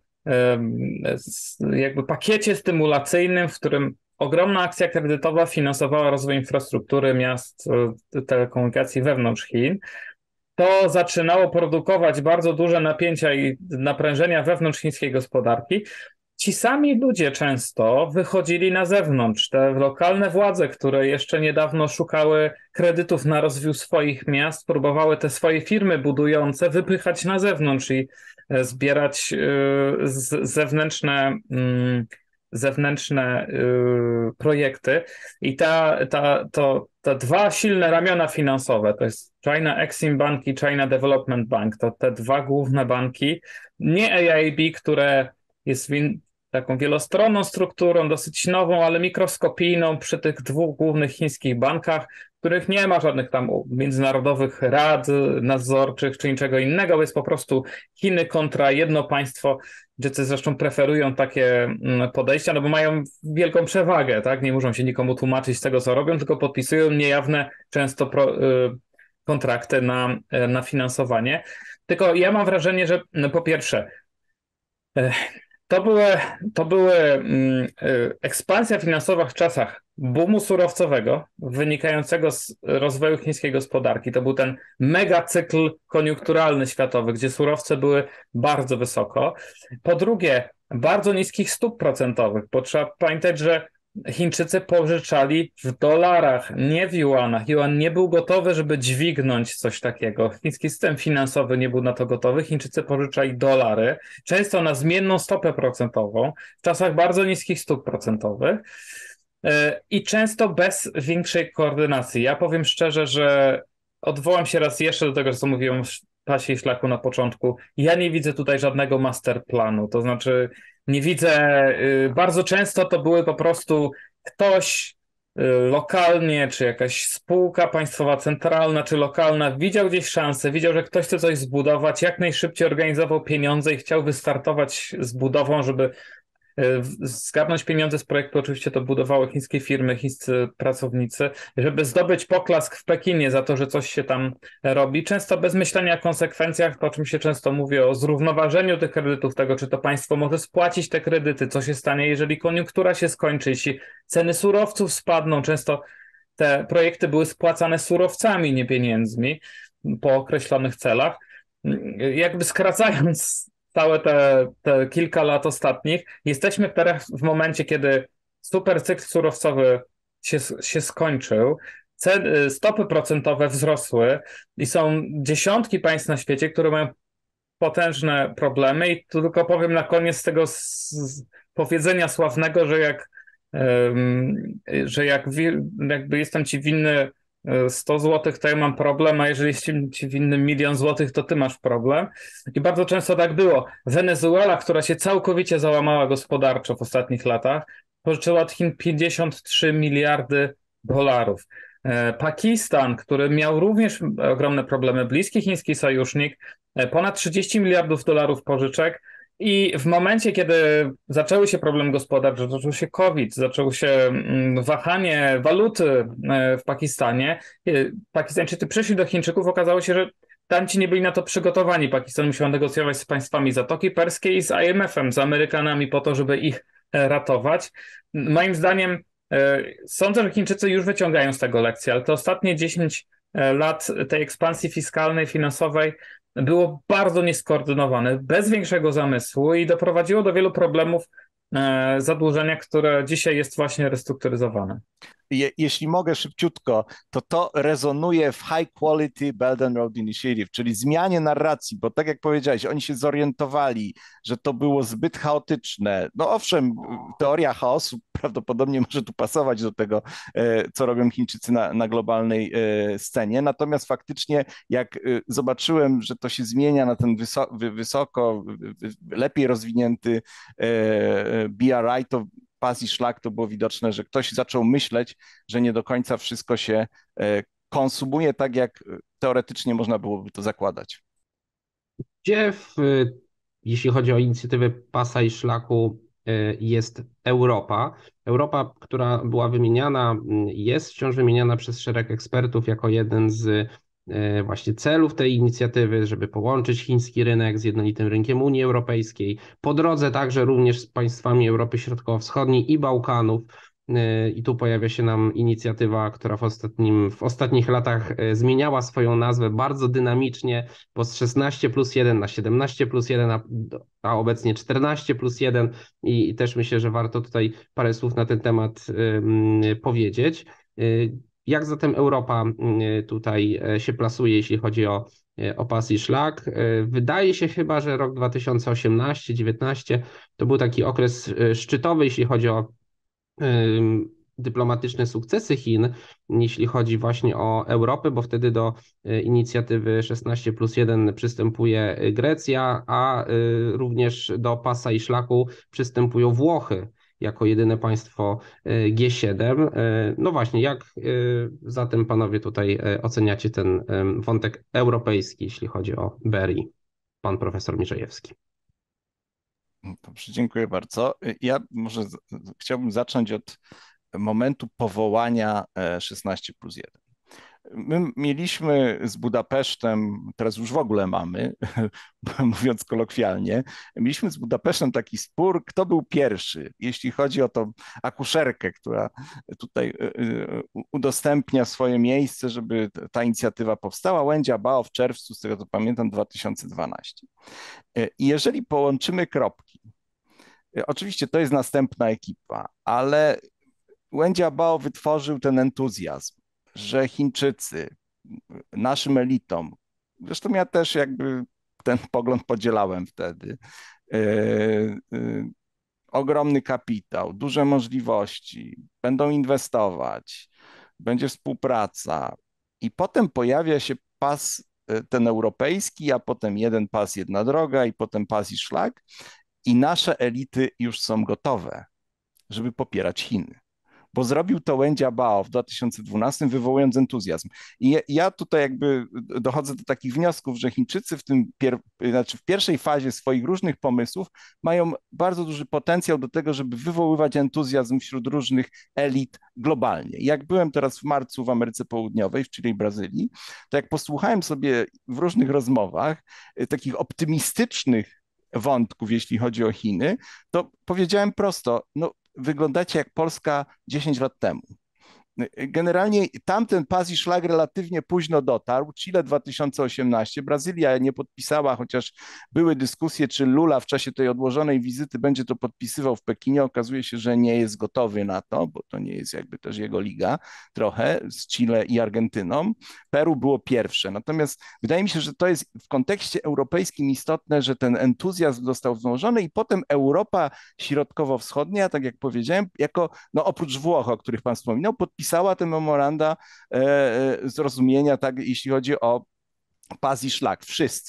jakby pakiecie stymulacyjnym, w którym ogromna akcja kredytowa finansowała rozwój infrastruktury miast, telekomunikacji wewnątrz Chin. To zaczynało produkować bardzo duże napięcia i naprężenia wewnątrz chińskiej gospodarki. Ci sami ludzie często wychodzili na zewnątrz. Te lokalne władze, które jeszcze niedawno szukały kredytów na rozwój swoich miast, próbowały te swoje firmy budujące wypychać na zewnątrz i zbierać zewnętrzne projekty. I te dwa silne ramiona finansowe, to jest China Exim Bank i China Development Bank, to te dwa główne banki, nie AIB, które jest taką wielostronną strukturą, dosyć nową, ale mikroskopijną przy tych dwóch głównych chińskich bankach, w których nie ma żadnych tam międzynarodowych rad nadzorczych czy niczego innego, jest po prostu Chiny kontra jedno państwo. Chińczycy zresztą preferują takie podejścia, no bo mają wielką przewagę, tak? Nie muszą się nikomu tłumaczyć z tego, co robią, tylko podpisują niejawne często kontrakty na finansowanie. Tylko ja mam wrażenie, że po pierwsze to były ekspansja finansowa w czasach boomu surowcowego wynikającego z rozwoju chińskiej gospodarki. To był ten megacykl koniunkturalny światowy, gdzie surowce były bardzo wysoko. Po drugie, bardzo niskich stóp procentowych, bo trzeba pamiętać, że Chińczycy pożyczali w dolarach, nie w juanach. Juan nie był gotowy, żeby dźwignąć coś takiego. Chiński system finansowy nie był na to gotowy. Chińczycy pożyczali dolary, często na zmienną stopę procentową, w czasach bardzo niskich stóp procentowych i często bez większej koordynacji. Ja powiem szczerze, że odwołam się raz jeszcze do tego, co mówiłem w pasie i szlaku na początku. Ja nie widzę tutaj żadnego masterplanu, to znaczy nie widzę, bardzo często to były po prostu ktoś lokalnie, czy jakaś spółka państwowa, centralna, czy lokalna widział gdzieś szansę, widział, że ktoś chce coś zbudować, jak najszybciej organizował pieniądze i chciał wystartować z budową, żeby zgarnąć pieniądze z projektu. Oczywiście to budowały chińskie firmy, chińscy pracownicy, żeby zdobyć poklask w Pekinie za to, że coś się tam robi. Często bez myślenia o konsekwencjach, to o czym się często mówi, o zrównoważeniu tych kredytów, tego, czy to państwo może spłacić te kredyty, co się stanie, jeżeli koniunktura się skończy, jeśli ceny surowców spadną. Często te projekty były spłacane surowcami, nie pieniędzmi, po określonych celach. Jakby skracając całe te kilka lat ostatnich, jesteśmy teraz w momencie, kiedy super cykl surowcowy się skończył, stopy procentowe wzrosły i są dziesiątki państw na świecie, które mają potężne problemy i tu tylko powiem na koniec tego powiedzenia sławnego, że jakby jestem ci winny 100 zł, to ja mam problem, a jeżeli jestem ci winny 1 000 000 złotych, to ty masz problem. I bardzo często tak było. Wenezuela, która się całkowicie załamała gospodarczo w ostatnich latach, pożyczyła od Chin 53 miliardy dolarów. Pakistan, który miał również ogromne problemy, bliski chiński sojusznik, ponad 30 miliardów dolarów pożyczek. I w momencie, kiedy zaczęły się problemy gospodarcze, zaczął się COVID, zaczęło się wahanie waluty w Pakistanie, Pakistańczycy przyszli do Chińczyków, okazało się, że tamci nie byli na to przygotowani. Pakistan musiał negocjować z państwami Zatoki Perskiej i z IMF-em, z Amerykanami po to, żeby ich ratować. Moim zdaniem sądzę, że Chińczycy już wyciągają z tego lekcję, ale te ostatnie 10 lat tej ekspansji fiskalnej, finansowej było bardzo nieskoordynowane, bez większego zamysłu i doprowadziło do wielu problemów zadłużenia, które dzisiaj jest właśnie restrukturyzowane. Jeśli mogę szybciutko, to rezonuje w High Quality Belt and Road Initiative, czyli zmianie narracji, bo tak jak powiedziałeś, oni się zorientowali, że to było zbyt chaotyczne. No owszem, teoria chaosu prawdopodobnie może tu pasować do tego, co robią Chińczycy na globalnej scenie, natomiast faktycznie jak zobaczyłem, że to się zmienia na ten wysoko, lepiej rozwinięty BRI, to pas i szlak, to było widoczne, że ktoś zaczął myśleć, że nie do końca wszystko się konsumuje tak, jak teoretycznie można byłoby to zakładać. Gdzie, jeśli chodzi o inicjatywę pasa i szlaku, jest Europa? Europa, która była wymieniana, jest wciąż wymieniana przez szereg ekspertów jako jeden z właśnie celów tej inicjatywy, żeby połączyć chiński rynek z jednolitym rynkiem Unii Europejskiej. Po drodze także również z państwami Europy Środkowo-Wschodniej i Bałkanów. I tu pojawia się nam inicjatywa, która w ostatnich latach zmieniała swoją nazwę bardzo dynamicznie, bo z 16+1 na 17+1, a obecnie 14+1 i też myślę, że warto tutaj parę słów na ten temat powiedzieć. Jak zatem Europa tutaj się plasuje, jeśli chodzi o pas i szlak? Wydaje się chyba, że rok 2018-19 to był taki okres szczytowy, jeśli chodzi o dyplomatyczne sukcesy Chin, jeśli chodzi właśnie o Europę, bo wtedy do inicjatywy 16+1 przystępuje Grecja, a również do pasa i szlaku przystępują Włochy jako jedyne państwo G7. No właśnie, jak zatem panowie tutaj oceniacie ten wątek europejski, jeśli chodzi o BRI? Pan profesor Mierzejewski. Dobrze, dziękuję bardzo. Ja może chciałbym zacząć od momentu powołania 16+1. My mieliśmy z Budapesztem, teraz już w ogóle mamy, mówiąc kolokwialnie, mieliśmy z Budapesztem taki spór, kto był pierwszy, jeśli chodzi o tą akuszerkę, która tutaj udostępnia swoje miejsce, żeby ta inicjatywa powstała. Łędzia Bao w czerwcu, z tego to pamiętam, 2012. I jeżeli połączymy kropki, oczywiście to jest następna ekipa, ale Łędzia Bao wytworzył ten entuzjazm, że Chińczycy, naszym elitom, zresztą ja też jakby ten pogląd podzielałem wtedy, ogromny kapitał, duże możliwości, będą inwestować, będzie współpraca i potem pojawia się pas ten europejski, a potem jeden pas, jedna droga i potem pas i szlak i nasze elity już są gotowe, żeby popierać Chiny. Bo zrobił to Łędzia Bao w 2012, wywołując entuzjazm. I ja tutaj jakby dochodzę do takich wniosków, że Chińczycy w pierwszej fazie swoich różnych pomysłów mają bardzo duży potencjał do tego, żeby wywoływać entuzjazm wśród różnych elit globalnie. I jak byłem teraz w marcu w Ameryce Południowej, w Chile i Brazylii, to jak posłuchałem sobie w różnych rozmowach takich optymistycznych wątków, jeśli chodzi o Chiny, to powiedziałem prosto, no wyglądacie jak Polska 10 lat temu. Generalnie tamten pas i szlak relatywnie późno dotarł, Chile 2018, Brazylia nie podpisała, chociaż były dyskusje, czy Lula w czasie tej odłożonej wizyty będzie to podpisywał w Pekinie, okazuje się, że nie jest gotowy na to, bo to nie jest jakby też jego liga trochę z Chile i Argentyną. Peru było pierwsze, natomiast wydaje mi się, że to jest w kontekście europejskim istotne, że ten entuzjazm został wzmożony i potem Europa Środkowo-Wschodnia, tak jak powiedziałem, jako, no oprócz Włoch, o których pan wspominał, podpisała te memoranda zrozumienia, tak, jeśli chodzi o pas i szlak, wszyscy.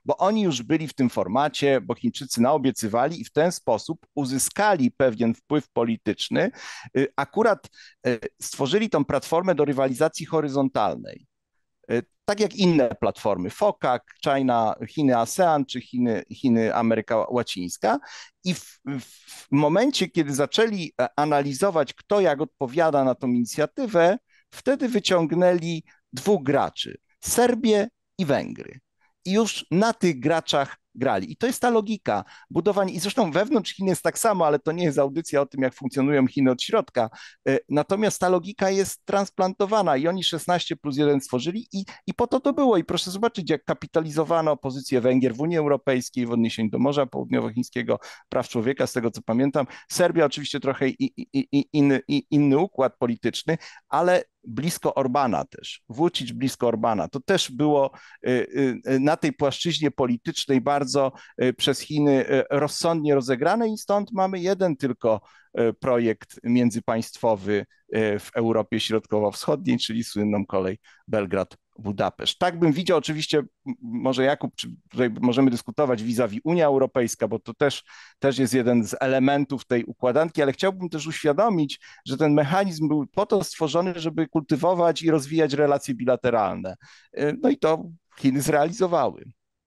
bo oni już byli w tym formacie, bo Chińczycy naobiecywali i w ten sposób uzyskali pewien wpływ polityczny. Akurat stworzyli tą platformę do rywalizacji horyzontalnej. Tak jak inne platformy, FOCAC, China, Chiny ASEAN czy Chiny Ameryka Łacińska. I w momencie, kiedy zaczęli analizować, kto jak odpowiada na tą inicjatywę, wtedy wyciągnęli dwóch graczy, Serbię i Węgry. I już na tych graczach grali. I to jest ta logika budowania. I zresztą wewnątrz Chin jest tak samo, ale to nie jest audycja o tym, jak funkcjonują Chiny od środka. Natomiast ta logika jest transplantowana i oni 16+1 stworzyli i po to było. I proszę zobaczyć, jak kapitalizowano pozycję Węgier w Unii Europejskiej w odniesieniu do Morza Południowochińskiego, praw człowieka, z tego co pamiętam. Serbia oczywiście trochę inny układ polityczny, ale blisko Orbana też. Vučić blisko Orbana. To też było na tej płaszczyźnie politycznej bardzo przez Chiny rozsądnie rozegrane i stąd mamy jeden tylko projekt międzypaństwowy w Europie Środkowo-Wschodniej, czyli słynną kolej Belgrad-Budapeszt. Tak bym widział, oczywiście może Jakub, czy tutaj możemy dyskutować vis-a-vis Unia Europejska, bo to też jest jeden z elementów tej układanki, ale chciałbym też uświadomić, że ten mechanizm był po to stworzony, żeby kultywować i rozwijać relacje bilateralne. No i to Chiny zrealizowały.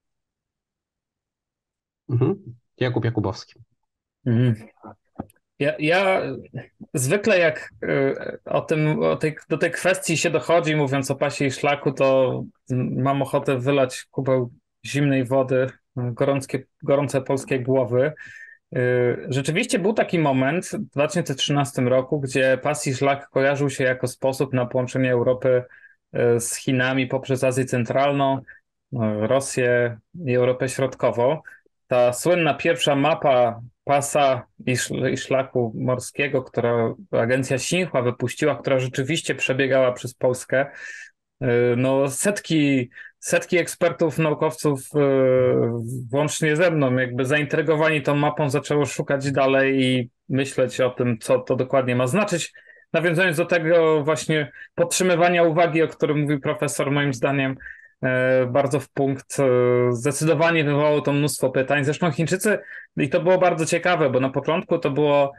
Jakub Jakubowski. Ja zwykle jak do tej kwestii się dochodzi, mówiąc o pasie i szlaku, to mam ochotę wylać kubeł zimnej wody, gorące polskie głowy. Rzeczywiście był taki moment w 2013 roku, gdzie pas i szlak kojarzył się jako sposób na połączenie Europy z Chinami poprzez Azję Centralną, Rosję i Europę Środkową. Ta słynna pierwsza mapa pasa i szlaku morskiego, którą agencja Xinhua wypuściła, która rzeczywiście przebiegała przez Polskę. No, setki ekspertów, naukowców, włącznie ze mną, jakby zaintrygowani tą mapą, zaczęło szukać dalej i myśleć o tym, co to dokładnie ma znaczyć. Nawiązując do tego właśnie podtrzymywania uwagi, o którym mówił profesor, moim zdaniem bardzo w punkt, zdecydowanie wywołało to mnóstwo pytań. Zresztą Chińczycy, i to było bardzo ciekawe, bo na początku to było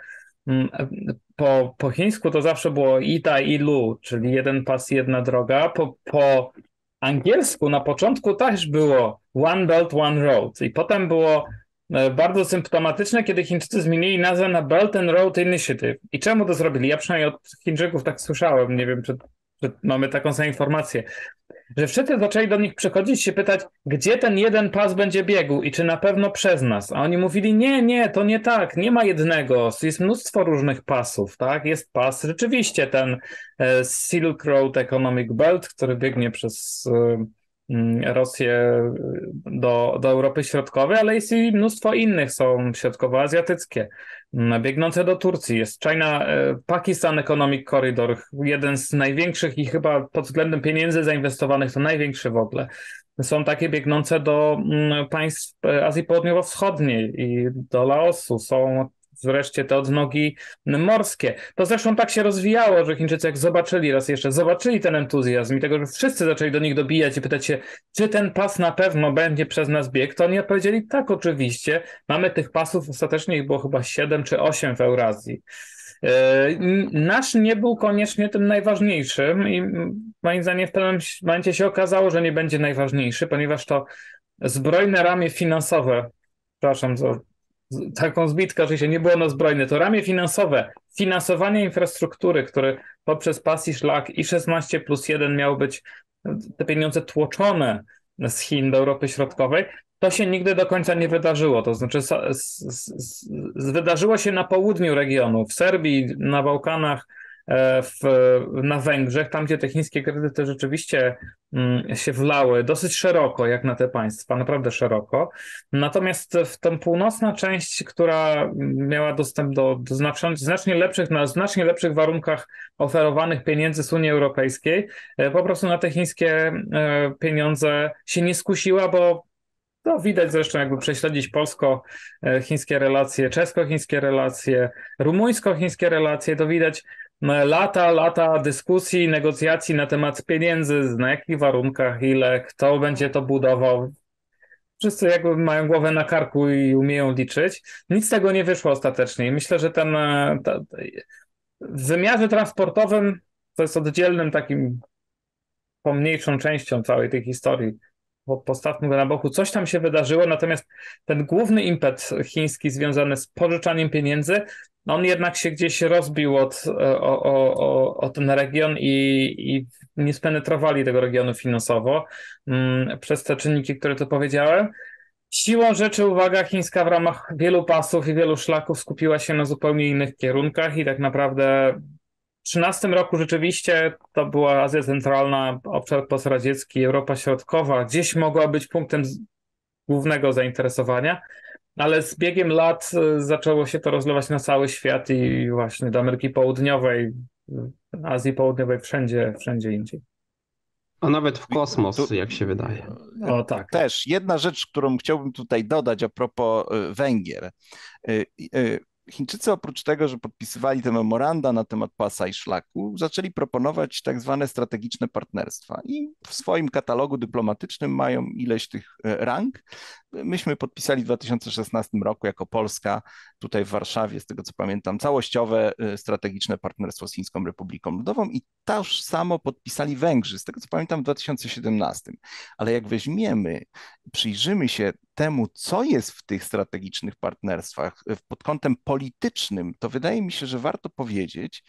po chińsku to zawsze było Ita i Lu, czyli jeden pas, jedna droga. Po angielsku na początku też było One Belt, One Road i potem było bardzo symptomatyczne, kiedy Chińczycy zmienili nazwę na Belt and Road Initiative. I czemu to zrobili? Ja przynajmniej od Chińczyków tak słyszałem, nie wiem, czy mamy taką samą informację, że wszyscy zaczęli do nich przychodzić i się pytać, gdzie ten jeden pas będzie biegł i czy na pewno przez nas. A oni mówili, nie, to nie tak, nie ma jednego, jest mnóstwo różnych pasów, tak? Jest pas, rzeczywiście ten Silk Road Economic Belt, który biegnie przez Rosję do Europy Środkowej, ale jest i mnóstwo innych, są środkowoazjatyckie, biegnące do Turcji. Jest China-Pakistan Economic Corridor, jeden z największych i chyba pod względem pieniędzy zainwestowanych to największy w ogóle. Są takie biegnące do państw Azji Południowo-Wschodniej i do Laosu, są wreszcie te odnogi morskie. To zresztą tak się rozwijało, że Chińczycy jak zobaczyli ten entuzjazm i tego, że wszyscy zaczęli do nich dobijać i pytać się, czy ten pas na pewno będzie przez nas biegł, to oni odpowiedzieli tak, oczywiście. Mamy tych pasów, ostatecznie ich było chyba 7 czy 8 w Eurazji. Nasz nie był koniecznie tym najważniejszym i moim zdaniem w pewnym momencie się okazało, że nie będzie najważniejszy, ponieważ to zbrojne ramię finansowe, przepraszam za taką zbitkę, że się nie było zbrojne, to ramię finansowe, finansowanie infrastruktury, które poprzez pas i szlak i 16+1 miało być te pieniądze tłoczone z Chin do Europy Środkowej, to się nigdy do końca nie wydarzyło. To znaczy wydarzyło się na południu regionu, w Serbii, na Bałkanach, na Węgrzech, tam gdzie te chińskie kredyty rzeczywiście się wlały dosyć szeroko, jak na te państwa, naprawdę szeroko. Natomiast w tą północna część, która miała dostęp do na znacznie lepszych warunkach oferowanych pieniędzy z Unii Europejskiej, po prostu na te chińskie pieniądze się nie skusiła, bo to widać zresztą, jakby prześledzić polsko-chińskie relacje, czesko-chińskie relacje, rumuńsko-chińskie relacje, to widać lata dyskusji, negocjacji na temat pieniędzy, na jakich warunkach, ile, kto będzie to budował. wszyscy jakby mają głowę na karku i umieją liczyć. Nic z tego nie wyszło ostatecznie. I myślę, że w wymiarze transportowym to jest oddzielnym takim pomniejszą częścią całej tej historii. Postawmy go na boku. Coś tam się wydarzyło, natomiast ten główny impet chiński związany z pożyczaniem pieniędzy, on jednak się gdzieś rozbił o ten region i nie spenetrowali tego regionu finansowo przez te czynniki, które tu powiedziałem. Siłą rzeczy, uwaga, chińska w ramach wielu pasów i wielu szlaków skupiła się na zupełnie innych kierunkach i tak naprawdę w 2013 roku rzeczywiście to była Azja Centralna, obszar postradziecki, Europa Środkowa, gdzieś mogła być punktem głównego zainteresowania, ale z biegiem lat zaczęło się to rozlewać na cały świat i właśnie do Ameryki Południowej, Azji Południowej, wszędzie indziej. A nawet w kosmos, jak się wydaje. O tak. Też jedna rzecz, którą chciałbym tutaj dodać a propos Węgier. Chińczycy oprócz tego, że podpisywali te memoranda na temat pasa i szlaku, zaczęli proponować tak zwane strategiczne partnerstwa i w swoim katalogu dyplomatycznym mają ileś tych rang. Myśmy podpisali w 2016 roku jako Polska tutaj w Warszawie, z tego co pamiętam, całościowe strategiczne partnerstwo z Chińską Republiką Ludową i toż samo podpisali Węgrzy, z tego co pamiętam w 2017. Ale jak weźmiemy, przyjrzymy się temu, co jest w tych strategicznych partnerstwach pod kątem politycznym, to wydaje mi się, że warto powiedzieć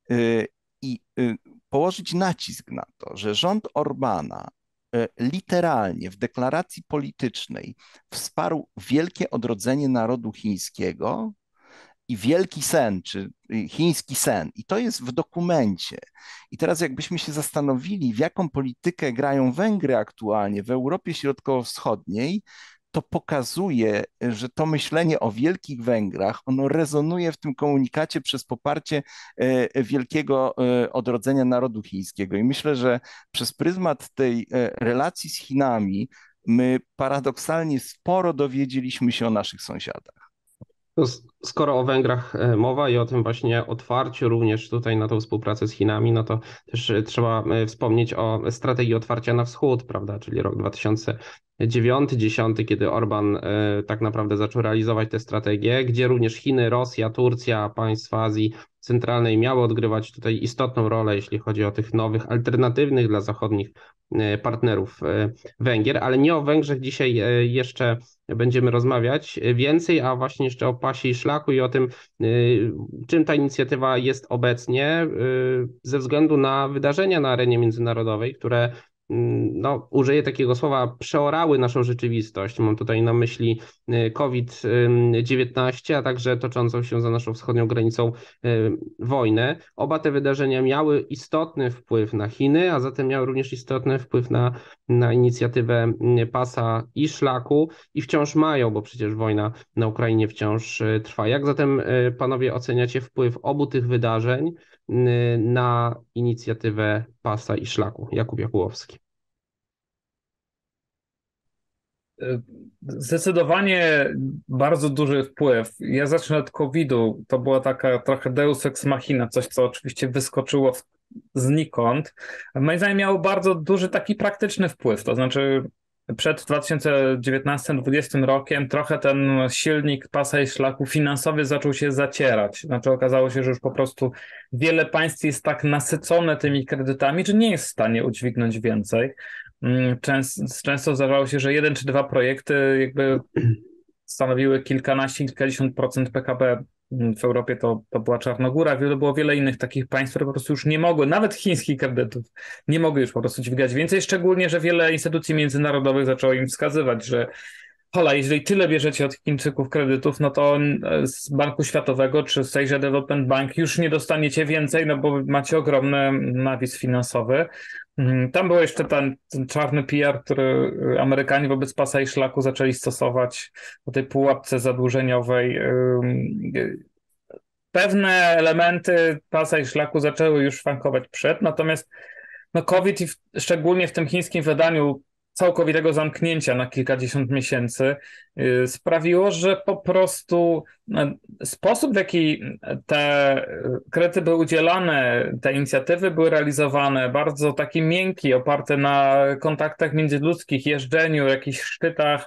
i położyć nacisk na to, że rząd Orbana literalnie w deklaracji politycznej wsparł wielkie odrodzenie narodu chińskiego i wielki sen, czy chiński sen. I to jest w dokumencie. I teraz jakbyśmy się zastanowili, w jaką politykę grają Węgry aktualnie w Europie Środkowo-Wschodniej, to pokazuje, że to myślenie o wielkich Węgrach, ono rezonuje w tym komunikacie przez poparcie wielkiego odrodzenia narodu chińskiego. I myślę, że przez pryzmat tej relacji z Chinami my paradoksalnie sporo dowiedzieliśmy się o naszych sąsiadach. Skoro o Węgrach mowa i o tym właśnie otwarciu również tutaj na tą współpracę z Chinami, no to też trzeba wspomnieć o strategii otwarcia na wschód, prawda, czyli rok 2009-2010, kiedy Orban tak naprawdę zaczął realizować tę strategię, gdzie również Chiny, Rosja, Turcja, państwa Azji Centralnej miały odgrywać tutaj istotną rolę, jeśli chodzi o tych nowych, alternatywnych dla zachodnich partnerów Węgier, ale nie o Węgrzech dzisiaj jeszcze będziemy rozmawiać więcej, a właśnie jeszcze o pasie i szlaku i o tym, czym ta inicjatywa jest obecnie, ze względu na wydarzenia na arenie międzynarodowej, które no, użyję takiego słowa, przeorały naszą rzeczywistość. Mam tutaj na myśli COVID-19, a także toczącą się za naszą wschodnią granicą wojnę. Oba te wydarzenia miały istotny wpływ na Chiny, a zatem miały również istotny wpływ na inicjatywę pasa i szlaku i wciąż mają, bo przecież wojna na Ukrainie wciąż trwa. Jak zatem panowie oceniacie wpływ obu tych wydarzeń na inicjatywę pasa i szlaku? Jakub Jakubowski. Zdecydowanie bardzo duży wpływ. Ja zacznę od COVID-u. To była taka trochę deus ex machina, coś co oczywiście wyskoczyło znikąd. Moim zdaniem miało bardzo duży taki praktyczny wpływ. To znaczy przed 2019-2020 rokiem trochę ten silnik pasa i szlaku finansowy zaczął się zacierać. Znaczy okazało się, że już po prostu wiele państw jest tak nasycone tymi kredytami, że nie jest w stanie udźwignąć więcej. Często zdarzało się, że jeden czy dwa projekty jakby stanowiły kilkanaście, kilkadziesiąt procent PKB. W Europie to była Czarnogóra, było wiele innych takich państw, które po prostu już nie mogły, nawet chińskich kredytów, nie mogły już po prostu dźwigać więcej, szczególnie, że wiele instytucji międzynarodowych zaczęło im wskazywać, że hola, jeżeli tyle bierzecie od Chińczyków kredytów, no to z Banku Światowego czy z Asia Development Bank już nie dostaniecie więcej, no bo macie ogromny nawis finansowy. Tam był jeszcze ten czarny PR, który Amerykanie wobec pasa i szlaku zaczęli stosować po tej pułapce zadłużeniowej. Pewne elementy pasa i szlaku zaczęły już szwankować natomiast no COVID i szczególnie w tym chińskim wydaniu całkowitego zamknięcia na kilkadziesiąt miesięcy sprawiło, że po prostu sposób, w jaki te kredyty były udzielane, te inicjatywy były realizowane, bardzo taki miękki, oparty na kontaktach międzyludzkich, jeżdżeniu, jakichś szczytach,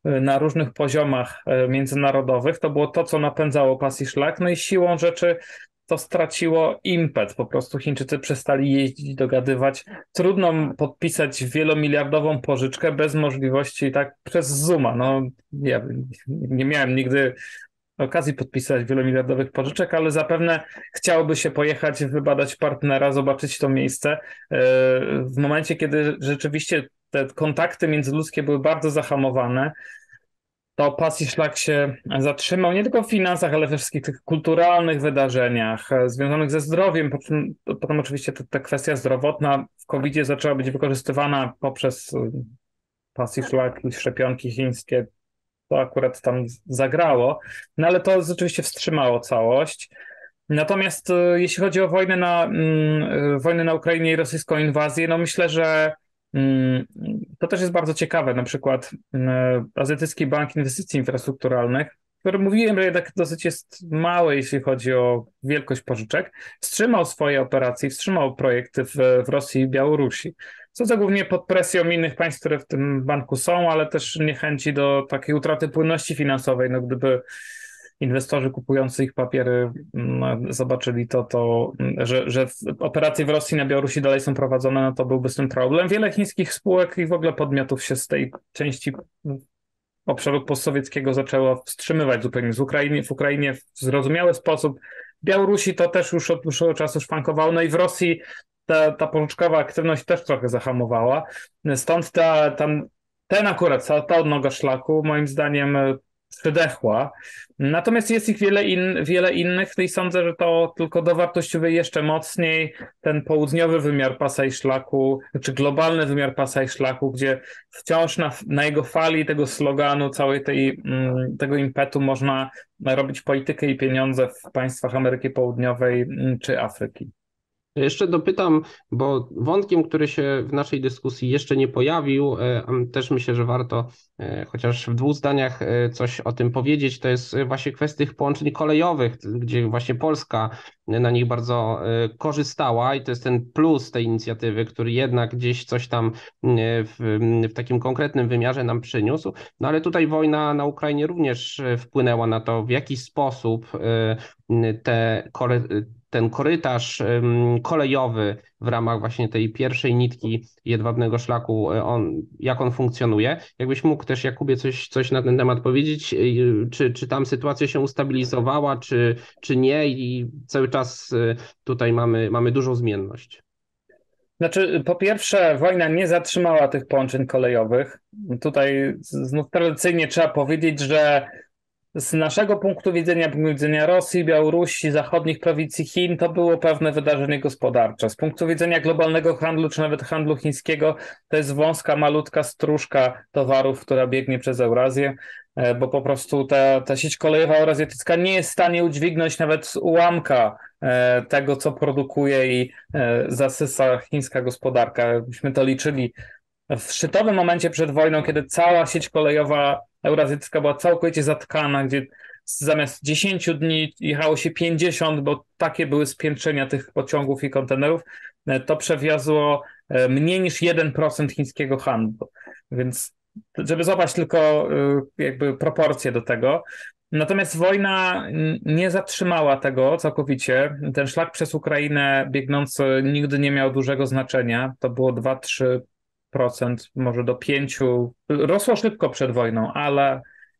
na różnych poziomach międzynarodowych. To było to, co napędzało pas i szlak. No i siłą rzeczy to straciło impet. Po prostu Chińczycy przestali jeździć, dogadywać. Trudno podpisać wielomiliardową pożyczkę bez możliwości tak przez Zooma. No, ja nie miałem nigdy okazji podpisać wielomiliardowych pożyczek, ale zapewne chciałoby się pojechać, wybadać partnera, zobaczyć to miejsce. W momencie, kiedy rzeczywiście te kontakty międzyludzkie były bardzo zahamowane, to pas i szlak się zatrzymał nie tylko w finansach, ale we wszystkich tych kulturalnych wydarzeniach związanych ze zdrowiem. Potem oczywiście ta kwestia zdrowotna w COVID-zie zaczęła być wykorzystywana poprzez pas i szlak i szczepionki chińskie. To akurat tam zagrało, no ale to rzeczywiście wstrzymało całość. Natomiast jeśli chodzi o wojnę na Ukrainie i rosyjską inwazję, no myślę, że to też jest bardzo ciekawe. Na przykład Azjatycki Bank Inwestycji Infrastrukturalnych, który mówiłem, że jednak dosyć jest mały, jeśli chodzi o wielkość pożyczek, wstrzymał swoje operacje, wstrzymał projekty w Rosji i Białorusi. Co za głównie pod presją innych państw, które w tym banku są, ale też niechęci do takiej utraty płynności finansowej. No, gdyby inwestorzy kupujący ich papiery zobaczyli że operacje w Rosji na Białorusi dalej są prowadzone, no to byłby z tym problem. Wiele chińskich spółek i w ogóle podmiotów się z tej części obszaru postsowieckiego zaczęło wstrzymywać zupełnie. W Ukrainie w zrozumiały sposób. W Białorusi to też już od dłuższego czasu szwankowało, no i w Rosji ta pożyczkowa aktywność też trochę zahamowała. Stąd ta odnoga szlaku moim zdaniem przydechła. Natomiast jest ich wiele innych i sądzę, że to tylko dowartościowuje jeszcze mocniej ten południowy wymiar pasa i szlaku, czy globalny wymiar pasa i szlaku, gdzie wciąż na jego fali tego sloganu, tego impetu można robić politykę i pieniądze w państwach Ameryki Południowej czy Afryki. Jeszcze dopytam, bo wątkiem, który się w naszej dyskusji jeszcze nie pojawił, też myślę, że warto chociaż w 2 zdaniach coś o tym powiedzieć, to jest właśnie kwestia tych połączeń kolejowych, gdzie właśnie Polska na nich bardzo korzystała i to jest ten plus tej inicjatywy, który jednak gdzieś coś tam w takim konkretnym wymiarze nam przyniósł. No ale tutaj wojna na Ukrainie również wpłynęła na to, w jaki sposób ten korytarz kolejowy w ramach właśnie tej pierwszej nitki jedwabnego szlaku, jak on funkcjonuje. Jakbyś mógł też, Jakubie, coś na ten temat powiedzieć, czy tam sytuacja się ustabilizowała, czy nie i cały czas tutaj mamy dużą zmienność. Znaczy, po pierwsze, wojna nie zatrzymała tych połączeń kolejowych. Tutaj znów tradycyjnie trzeba powiedzieć, że z naszego punktu widzenia Rosji, Białorusi, zachodnich prowincji Chin, to było pewne wydarzenie gospodarcze. Z punktu widzenia globalnego handlu, czy nawet handlu chińskiego, to jest wąska, malutka stróżka towarów, która biegnie przez Eurazję, bo po prostu ta sieć kolejowa eurazjatycka nie jest w stanie udźwignąć nawet ułamka tego, co produkuje i zasysa chińska gospodarka. Myśmy to liczyli w szczytowym momencie przed wojną, kiedy cała sieć kolejowa eurazjatycka była całkowicie zatkana, gdzie zamiast 10 dni jechało się 50, bo takie były spiętrzenia tych pociągów i kontenerów, to przewiozło mniej niż 1% chińskiego handlu. Więc żeby zobaczyć tylko jakby proporcje do tego. Natomiast wojna nie zatrzymała tego całkowicie. Ten szlak przez Ukrainę biegnący nigdy nie miał dużego znaczenia. To było 2-3%, może do 5%. Rosło szybko przed wojną, ale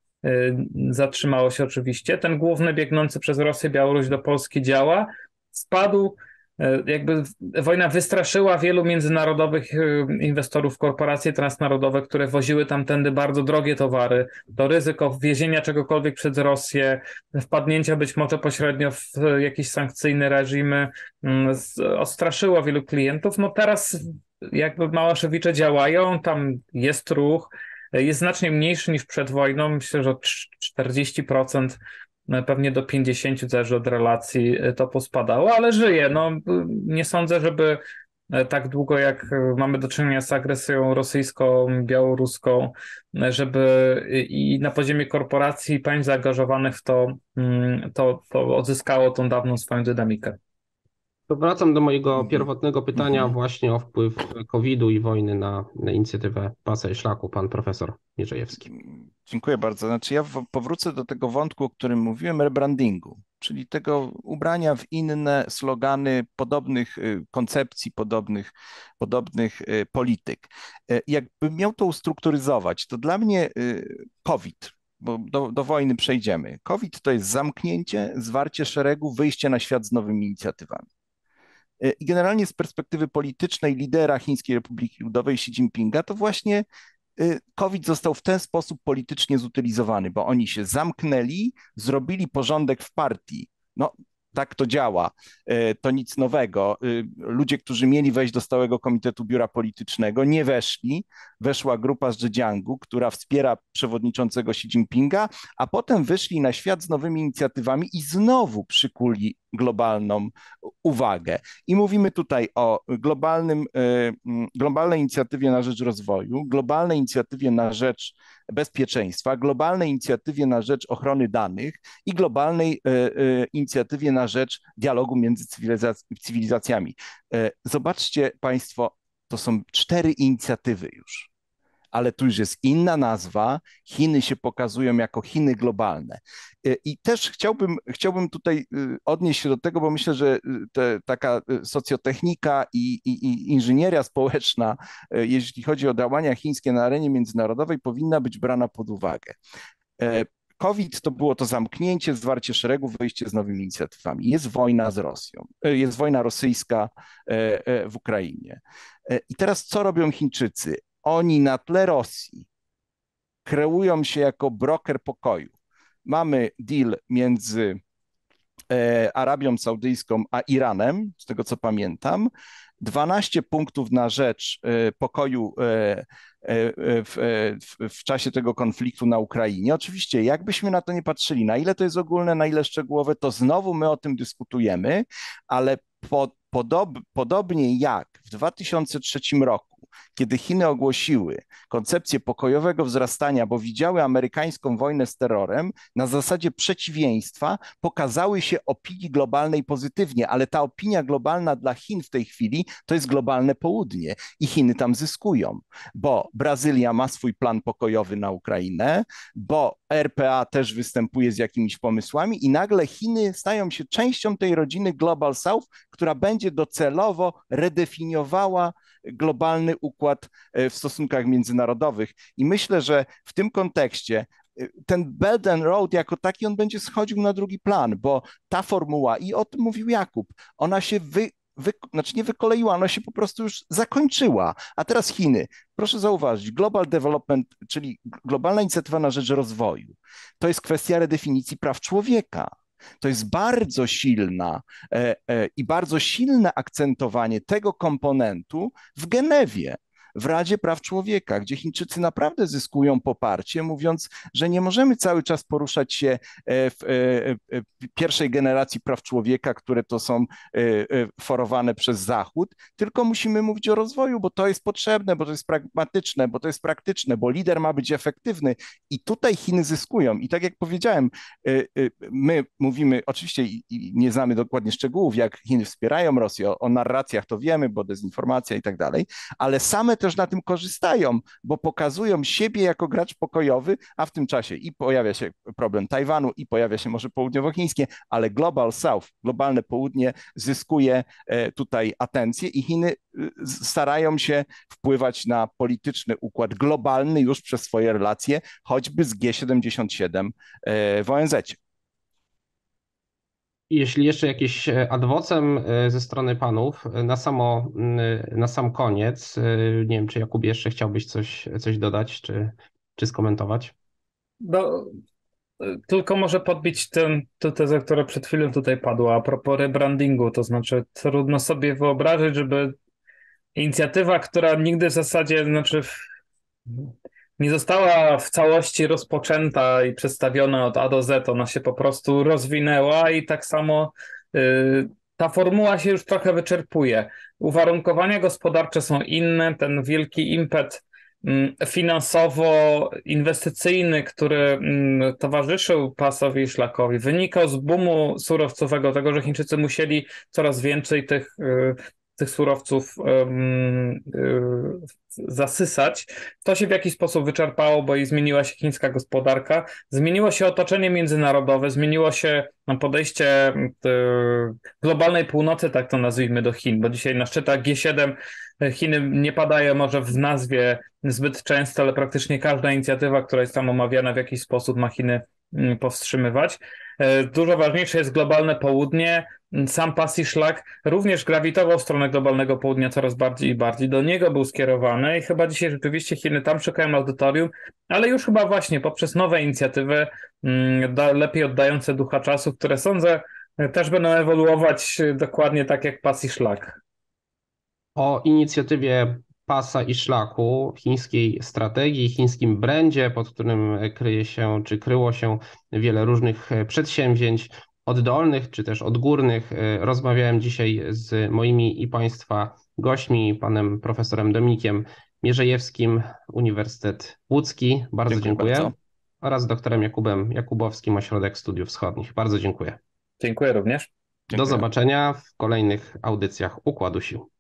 zatrzymało się oczywiście. Ten główny biegnący przez Rosję, Białoruś do Polski działa. Spadł, jakby wojna wystraszyła wielu międzynarodowych inwestorów, korporacje transnarodowe, które woziły tamtędy bardzo drogie towary. To ryzyko wwiezienia czegokolwiek przez Rosję, wpadnięcia być może pośrednio w jakieś sankcyjne reżimy, odstraszyło wielu klientów. No teraz jakby Małaszewicze działają, tam jest ruch, jest znacznie mniejszy niż przed wojną, myślę, że o 40%, pewnie do 50%, zależy od relacji, to pospadało, ale żyje. No, nie sądzę, żeby tak długo jak mamy do czynienia z agresją rosyjską, białoruską, żeby i na poziomie korporacji i państw zaangażowanych w to odzyskało tą dawną swoją dynamikę. To wracam do mojego pierwotnego pytania właśnie o wpływ COVID-u i wojny na inicjatywę Pasa i Szlaku, pan profesor Mierzejewski. Dziękuję bardzo. Znaczy ja powrócę do tego wątku, o którym mówiłem, rebrandingu, czyli tego ubrania w inne slogany podobnych koncepcji, podobnych polityk. Jakbym miał to ustrukturyzować, to dla mnie COVID, bo do wojny przejdziemy. COVID to jest zamknięcie, zwarcie szeregu, wyjście na świat z nowymi inicjatywami. I generalnie z perspektywy politycznej lidera Chińskiej Republiki Ludowej Xi Jinpinga, to właśnie COVID został w ten sposób politycznie zutylizowany, bo oni się zamknęli, zrobili porządek w partii. No, tak to działa. To nic nowego. Ludzie, którzy mieli wejść do Stałego Komitetu Biura Politycznego, nie weszli. Weszła grupa z Zhejiangu, która wspiera przewodniczącego Xi Jinpinga, a potem wyszli na świat z nowymi inicjatywami i znowu przykuli globalną uwagę. I mówimy tutaj o globalnej inicjatywie na rzecz rozwoju, globalnej inicjatywie na rzecz bezpieczeństwa, globalnej inicjatywie na rzecz ochrony danych i globalnej inicjatywie na rzecz dialogu między cywilizacjami. Zobaczcie Państwo, to są 4 inicjatywy już. Ale tu już jest inna nazwa, Chiny się pokazują jako Chiny globalne. I też chciałbym tutaj odnieść się do tego, bo myślę, że taka socjotechnika i inżynieria społeczna, jeśli chodzi o działania chińskie na arenie międzynarodowej, powinna być brana pod uwagę. COVID to było to zamknięcie, zwarcie szeregu, wyjście z nowymi inicjatywami. Jest wojna z Rosją, jest wojna rosyjska w Ukrainie. I teraz co robią Chińczycy? Oni na tle Rosji kreują się jako broker pokoju. Mamy deal między Arabią Saudyjską a Iranem, z tego co pamiętam, 12 punktów na rzecz pokoju w czasie tego konfliktu na Ukrainie. Oczywiście, jakbyśmy na to nie patrzyli, na ile to jest ogólne, na ile szczegółowe, to znowu my o tym dyskutujemy, ale podobnie jak w 2003 roku, kiedy Chiny ogłosiły koncepcję pokojowego wzrastania, bo widziały amerykańską wojnę z terrorem, na zasadzie przeciwieństwa pokazały się opinii globalnej pozytywnie, ale ta opinia globalna dla Chin w tej chwili to jest globalne południe i Chiny tam zyskują, bo Brazylia ma swój plan pokojowy na Ukrainę, bo RPA też występuje z jakimiś pomysłami i nagle Chiny stają się częścią tej rodziny Global South, która będzie docelowo redefiniowała globalny układ w stosunkach międzynarodowych. I myślę, że w tym kontekście ten Belt and Road jako taki, on będzie schodził na drugi plan, bo ta formuła, i o tym mówił Jakub, ona się znaczy nie wykoleiła, ona się po prostu już zakończyła. A teraz Chiny. Proszę zauważyć, Global Development, czyli globalna inicjatywa na rzecz rozwoju, to jest kwestia redefinicji praw człowieka. To jest bardzo silna i bardzo silne akcentowanie tego komponentu w Genewie, w Radzie Praw Człowieka, gdzie Chińczycy naprawdę zyskują poparcie, mówiąc, że nie możemy cały czas poruszać się w pierwszej generacji praw człowieka, które to są forowane przez Zachód, tylko musimy mówić o rozwoju, bo to jest potrzebne, bo to jest pragmatyczne, bo to jest praktyczne, bo lider ma być efektywny i tutaj Chiny zyskują. I tak jak powiedziałem, my mówimy, oczywiście nie znamy dokładnie szczegółów, jak Chiny wspierają Rosję, o narracjach to wiemy, bo dezinformacja i tak dalej, ale same też na tym korzystają, bo pokazują siebie jako gracz pokojowy, a w tym czasie i pojawia się problem Tajwanu, i pojawia się Morze Południowochińskie, ale Global South, globalne południe zyskuje tutaj atencję i Chiny starają się wpływać na polityczny układ globalny już przez swoje relacje, choćby z G77 w ONZ-cie. Jeśli jeszcze jakiś ad vocem ze strony panów, na sam koniec, nie wiem, czy Jakub jeszcze chciałbyś coś dodać, czy skomentować? No, tylko może podbić tę tezę, która przed chwilą tutaj padła, a propos rebrandingu, to znaczy trudno sobie wyobrazić, żeby inicjatywa, która nigdy w zasadzie, nie została w całości rozpoczęta i przedstawiona od A do Z, ona się po prostu rozwinęła i tak samo ta formuła się już trochę wyczerpuje. Uwarunkowania gospodarcze są inne, ten wielki impet finansowo-inwestycyjny, który towarzyszył pasowi i szlakowi, wynikał z boomu surowcowego, tego, że Chińczycy musieli coraz więcej tych tych surowców zasysać. To się w jakiś sposób wyczerpało, bo i zmieniła się chińska gospodarka, zmieniło się otoczenie międzynarodowe, zmieniło się podejście globalnej północy, tak to nazwijmy, do Chin, bo dzisiaj na szczytach G7 Chiny nie padają może w nazwie zbyt często, ale praktycznie każda inicjatywa, która jest tam omawiana w jakiś sposób, ma Chiny powstrzymywać. Dużo ważniejsze jest globalne południe. Sam pas i szlak również grawitował w stronę globalnego południa coraz bardziej i bardziej. Do niego był skierowany i chyba dzisiaj rzeczywiście Chiny tam szukają audytorium, ale już chyba właśnie poprzez nowe inicjatywy lepiej oddające ducha czasu, które sądzę też będą ewoluować dokładnie tak jak pas i szlak. O inicjatywie pasa i szlaku, chińskiej strategii, chińskim brandzie, pod którym kryje się, czy kryło się wiele różnych przedsięwzięć oddolnych, czy też odgórnych. Rozmawiałem dzisiaj z moimi i Państwa gośćmi, panem profesorem Dominikiem Mierzejewskim, Uniwersytet Łódzki. Bardzo dziękuję. Bardzo. Oraz doktorem Jakubem Jakubowskim, Ośrodek Studiów Wschodnich. Bardzo dziękuję. Dziękuję również. Do zobaczenia w kolejnych audycjach Układu Sił.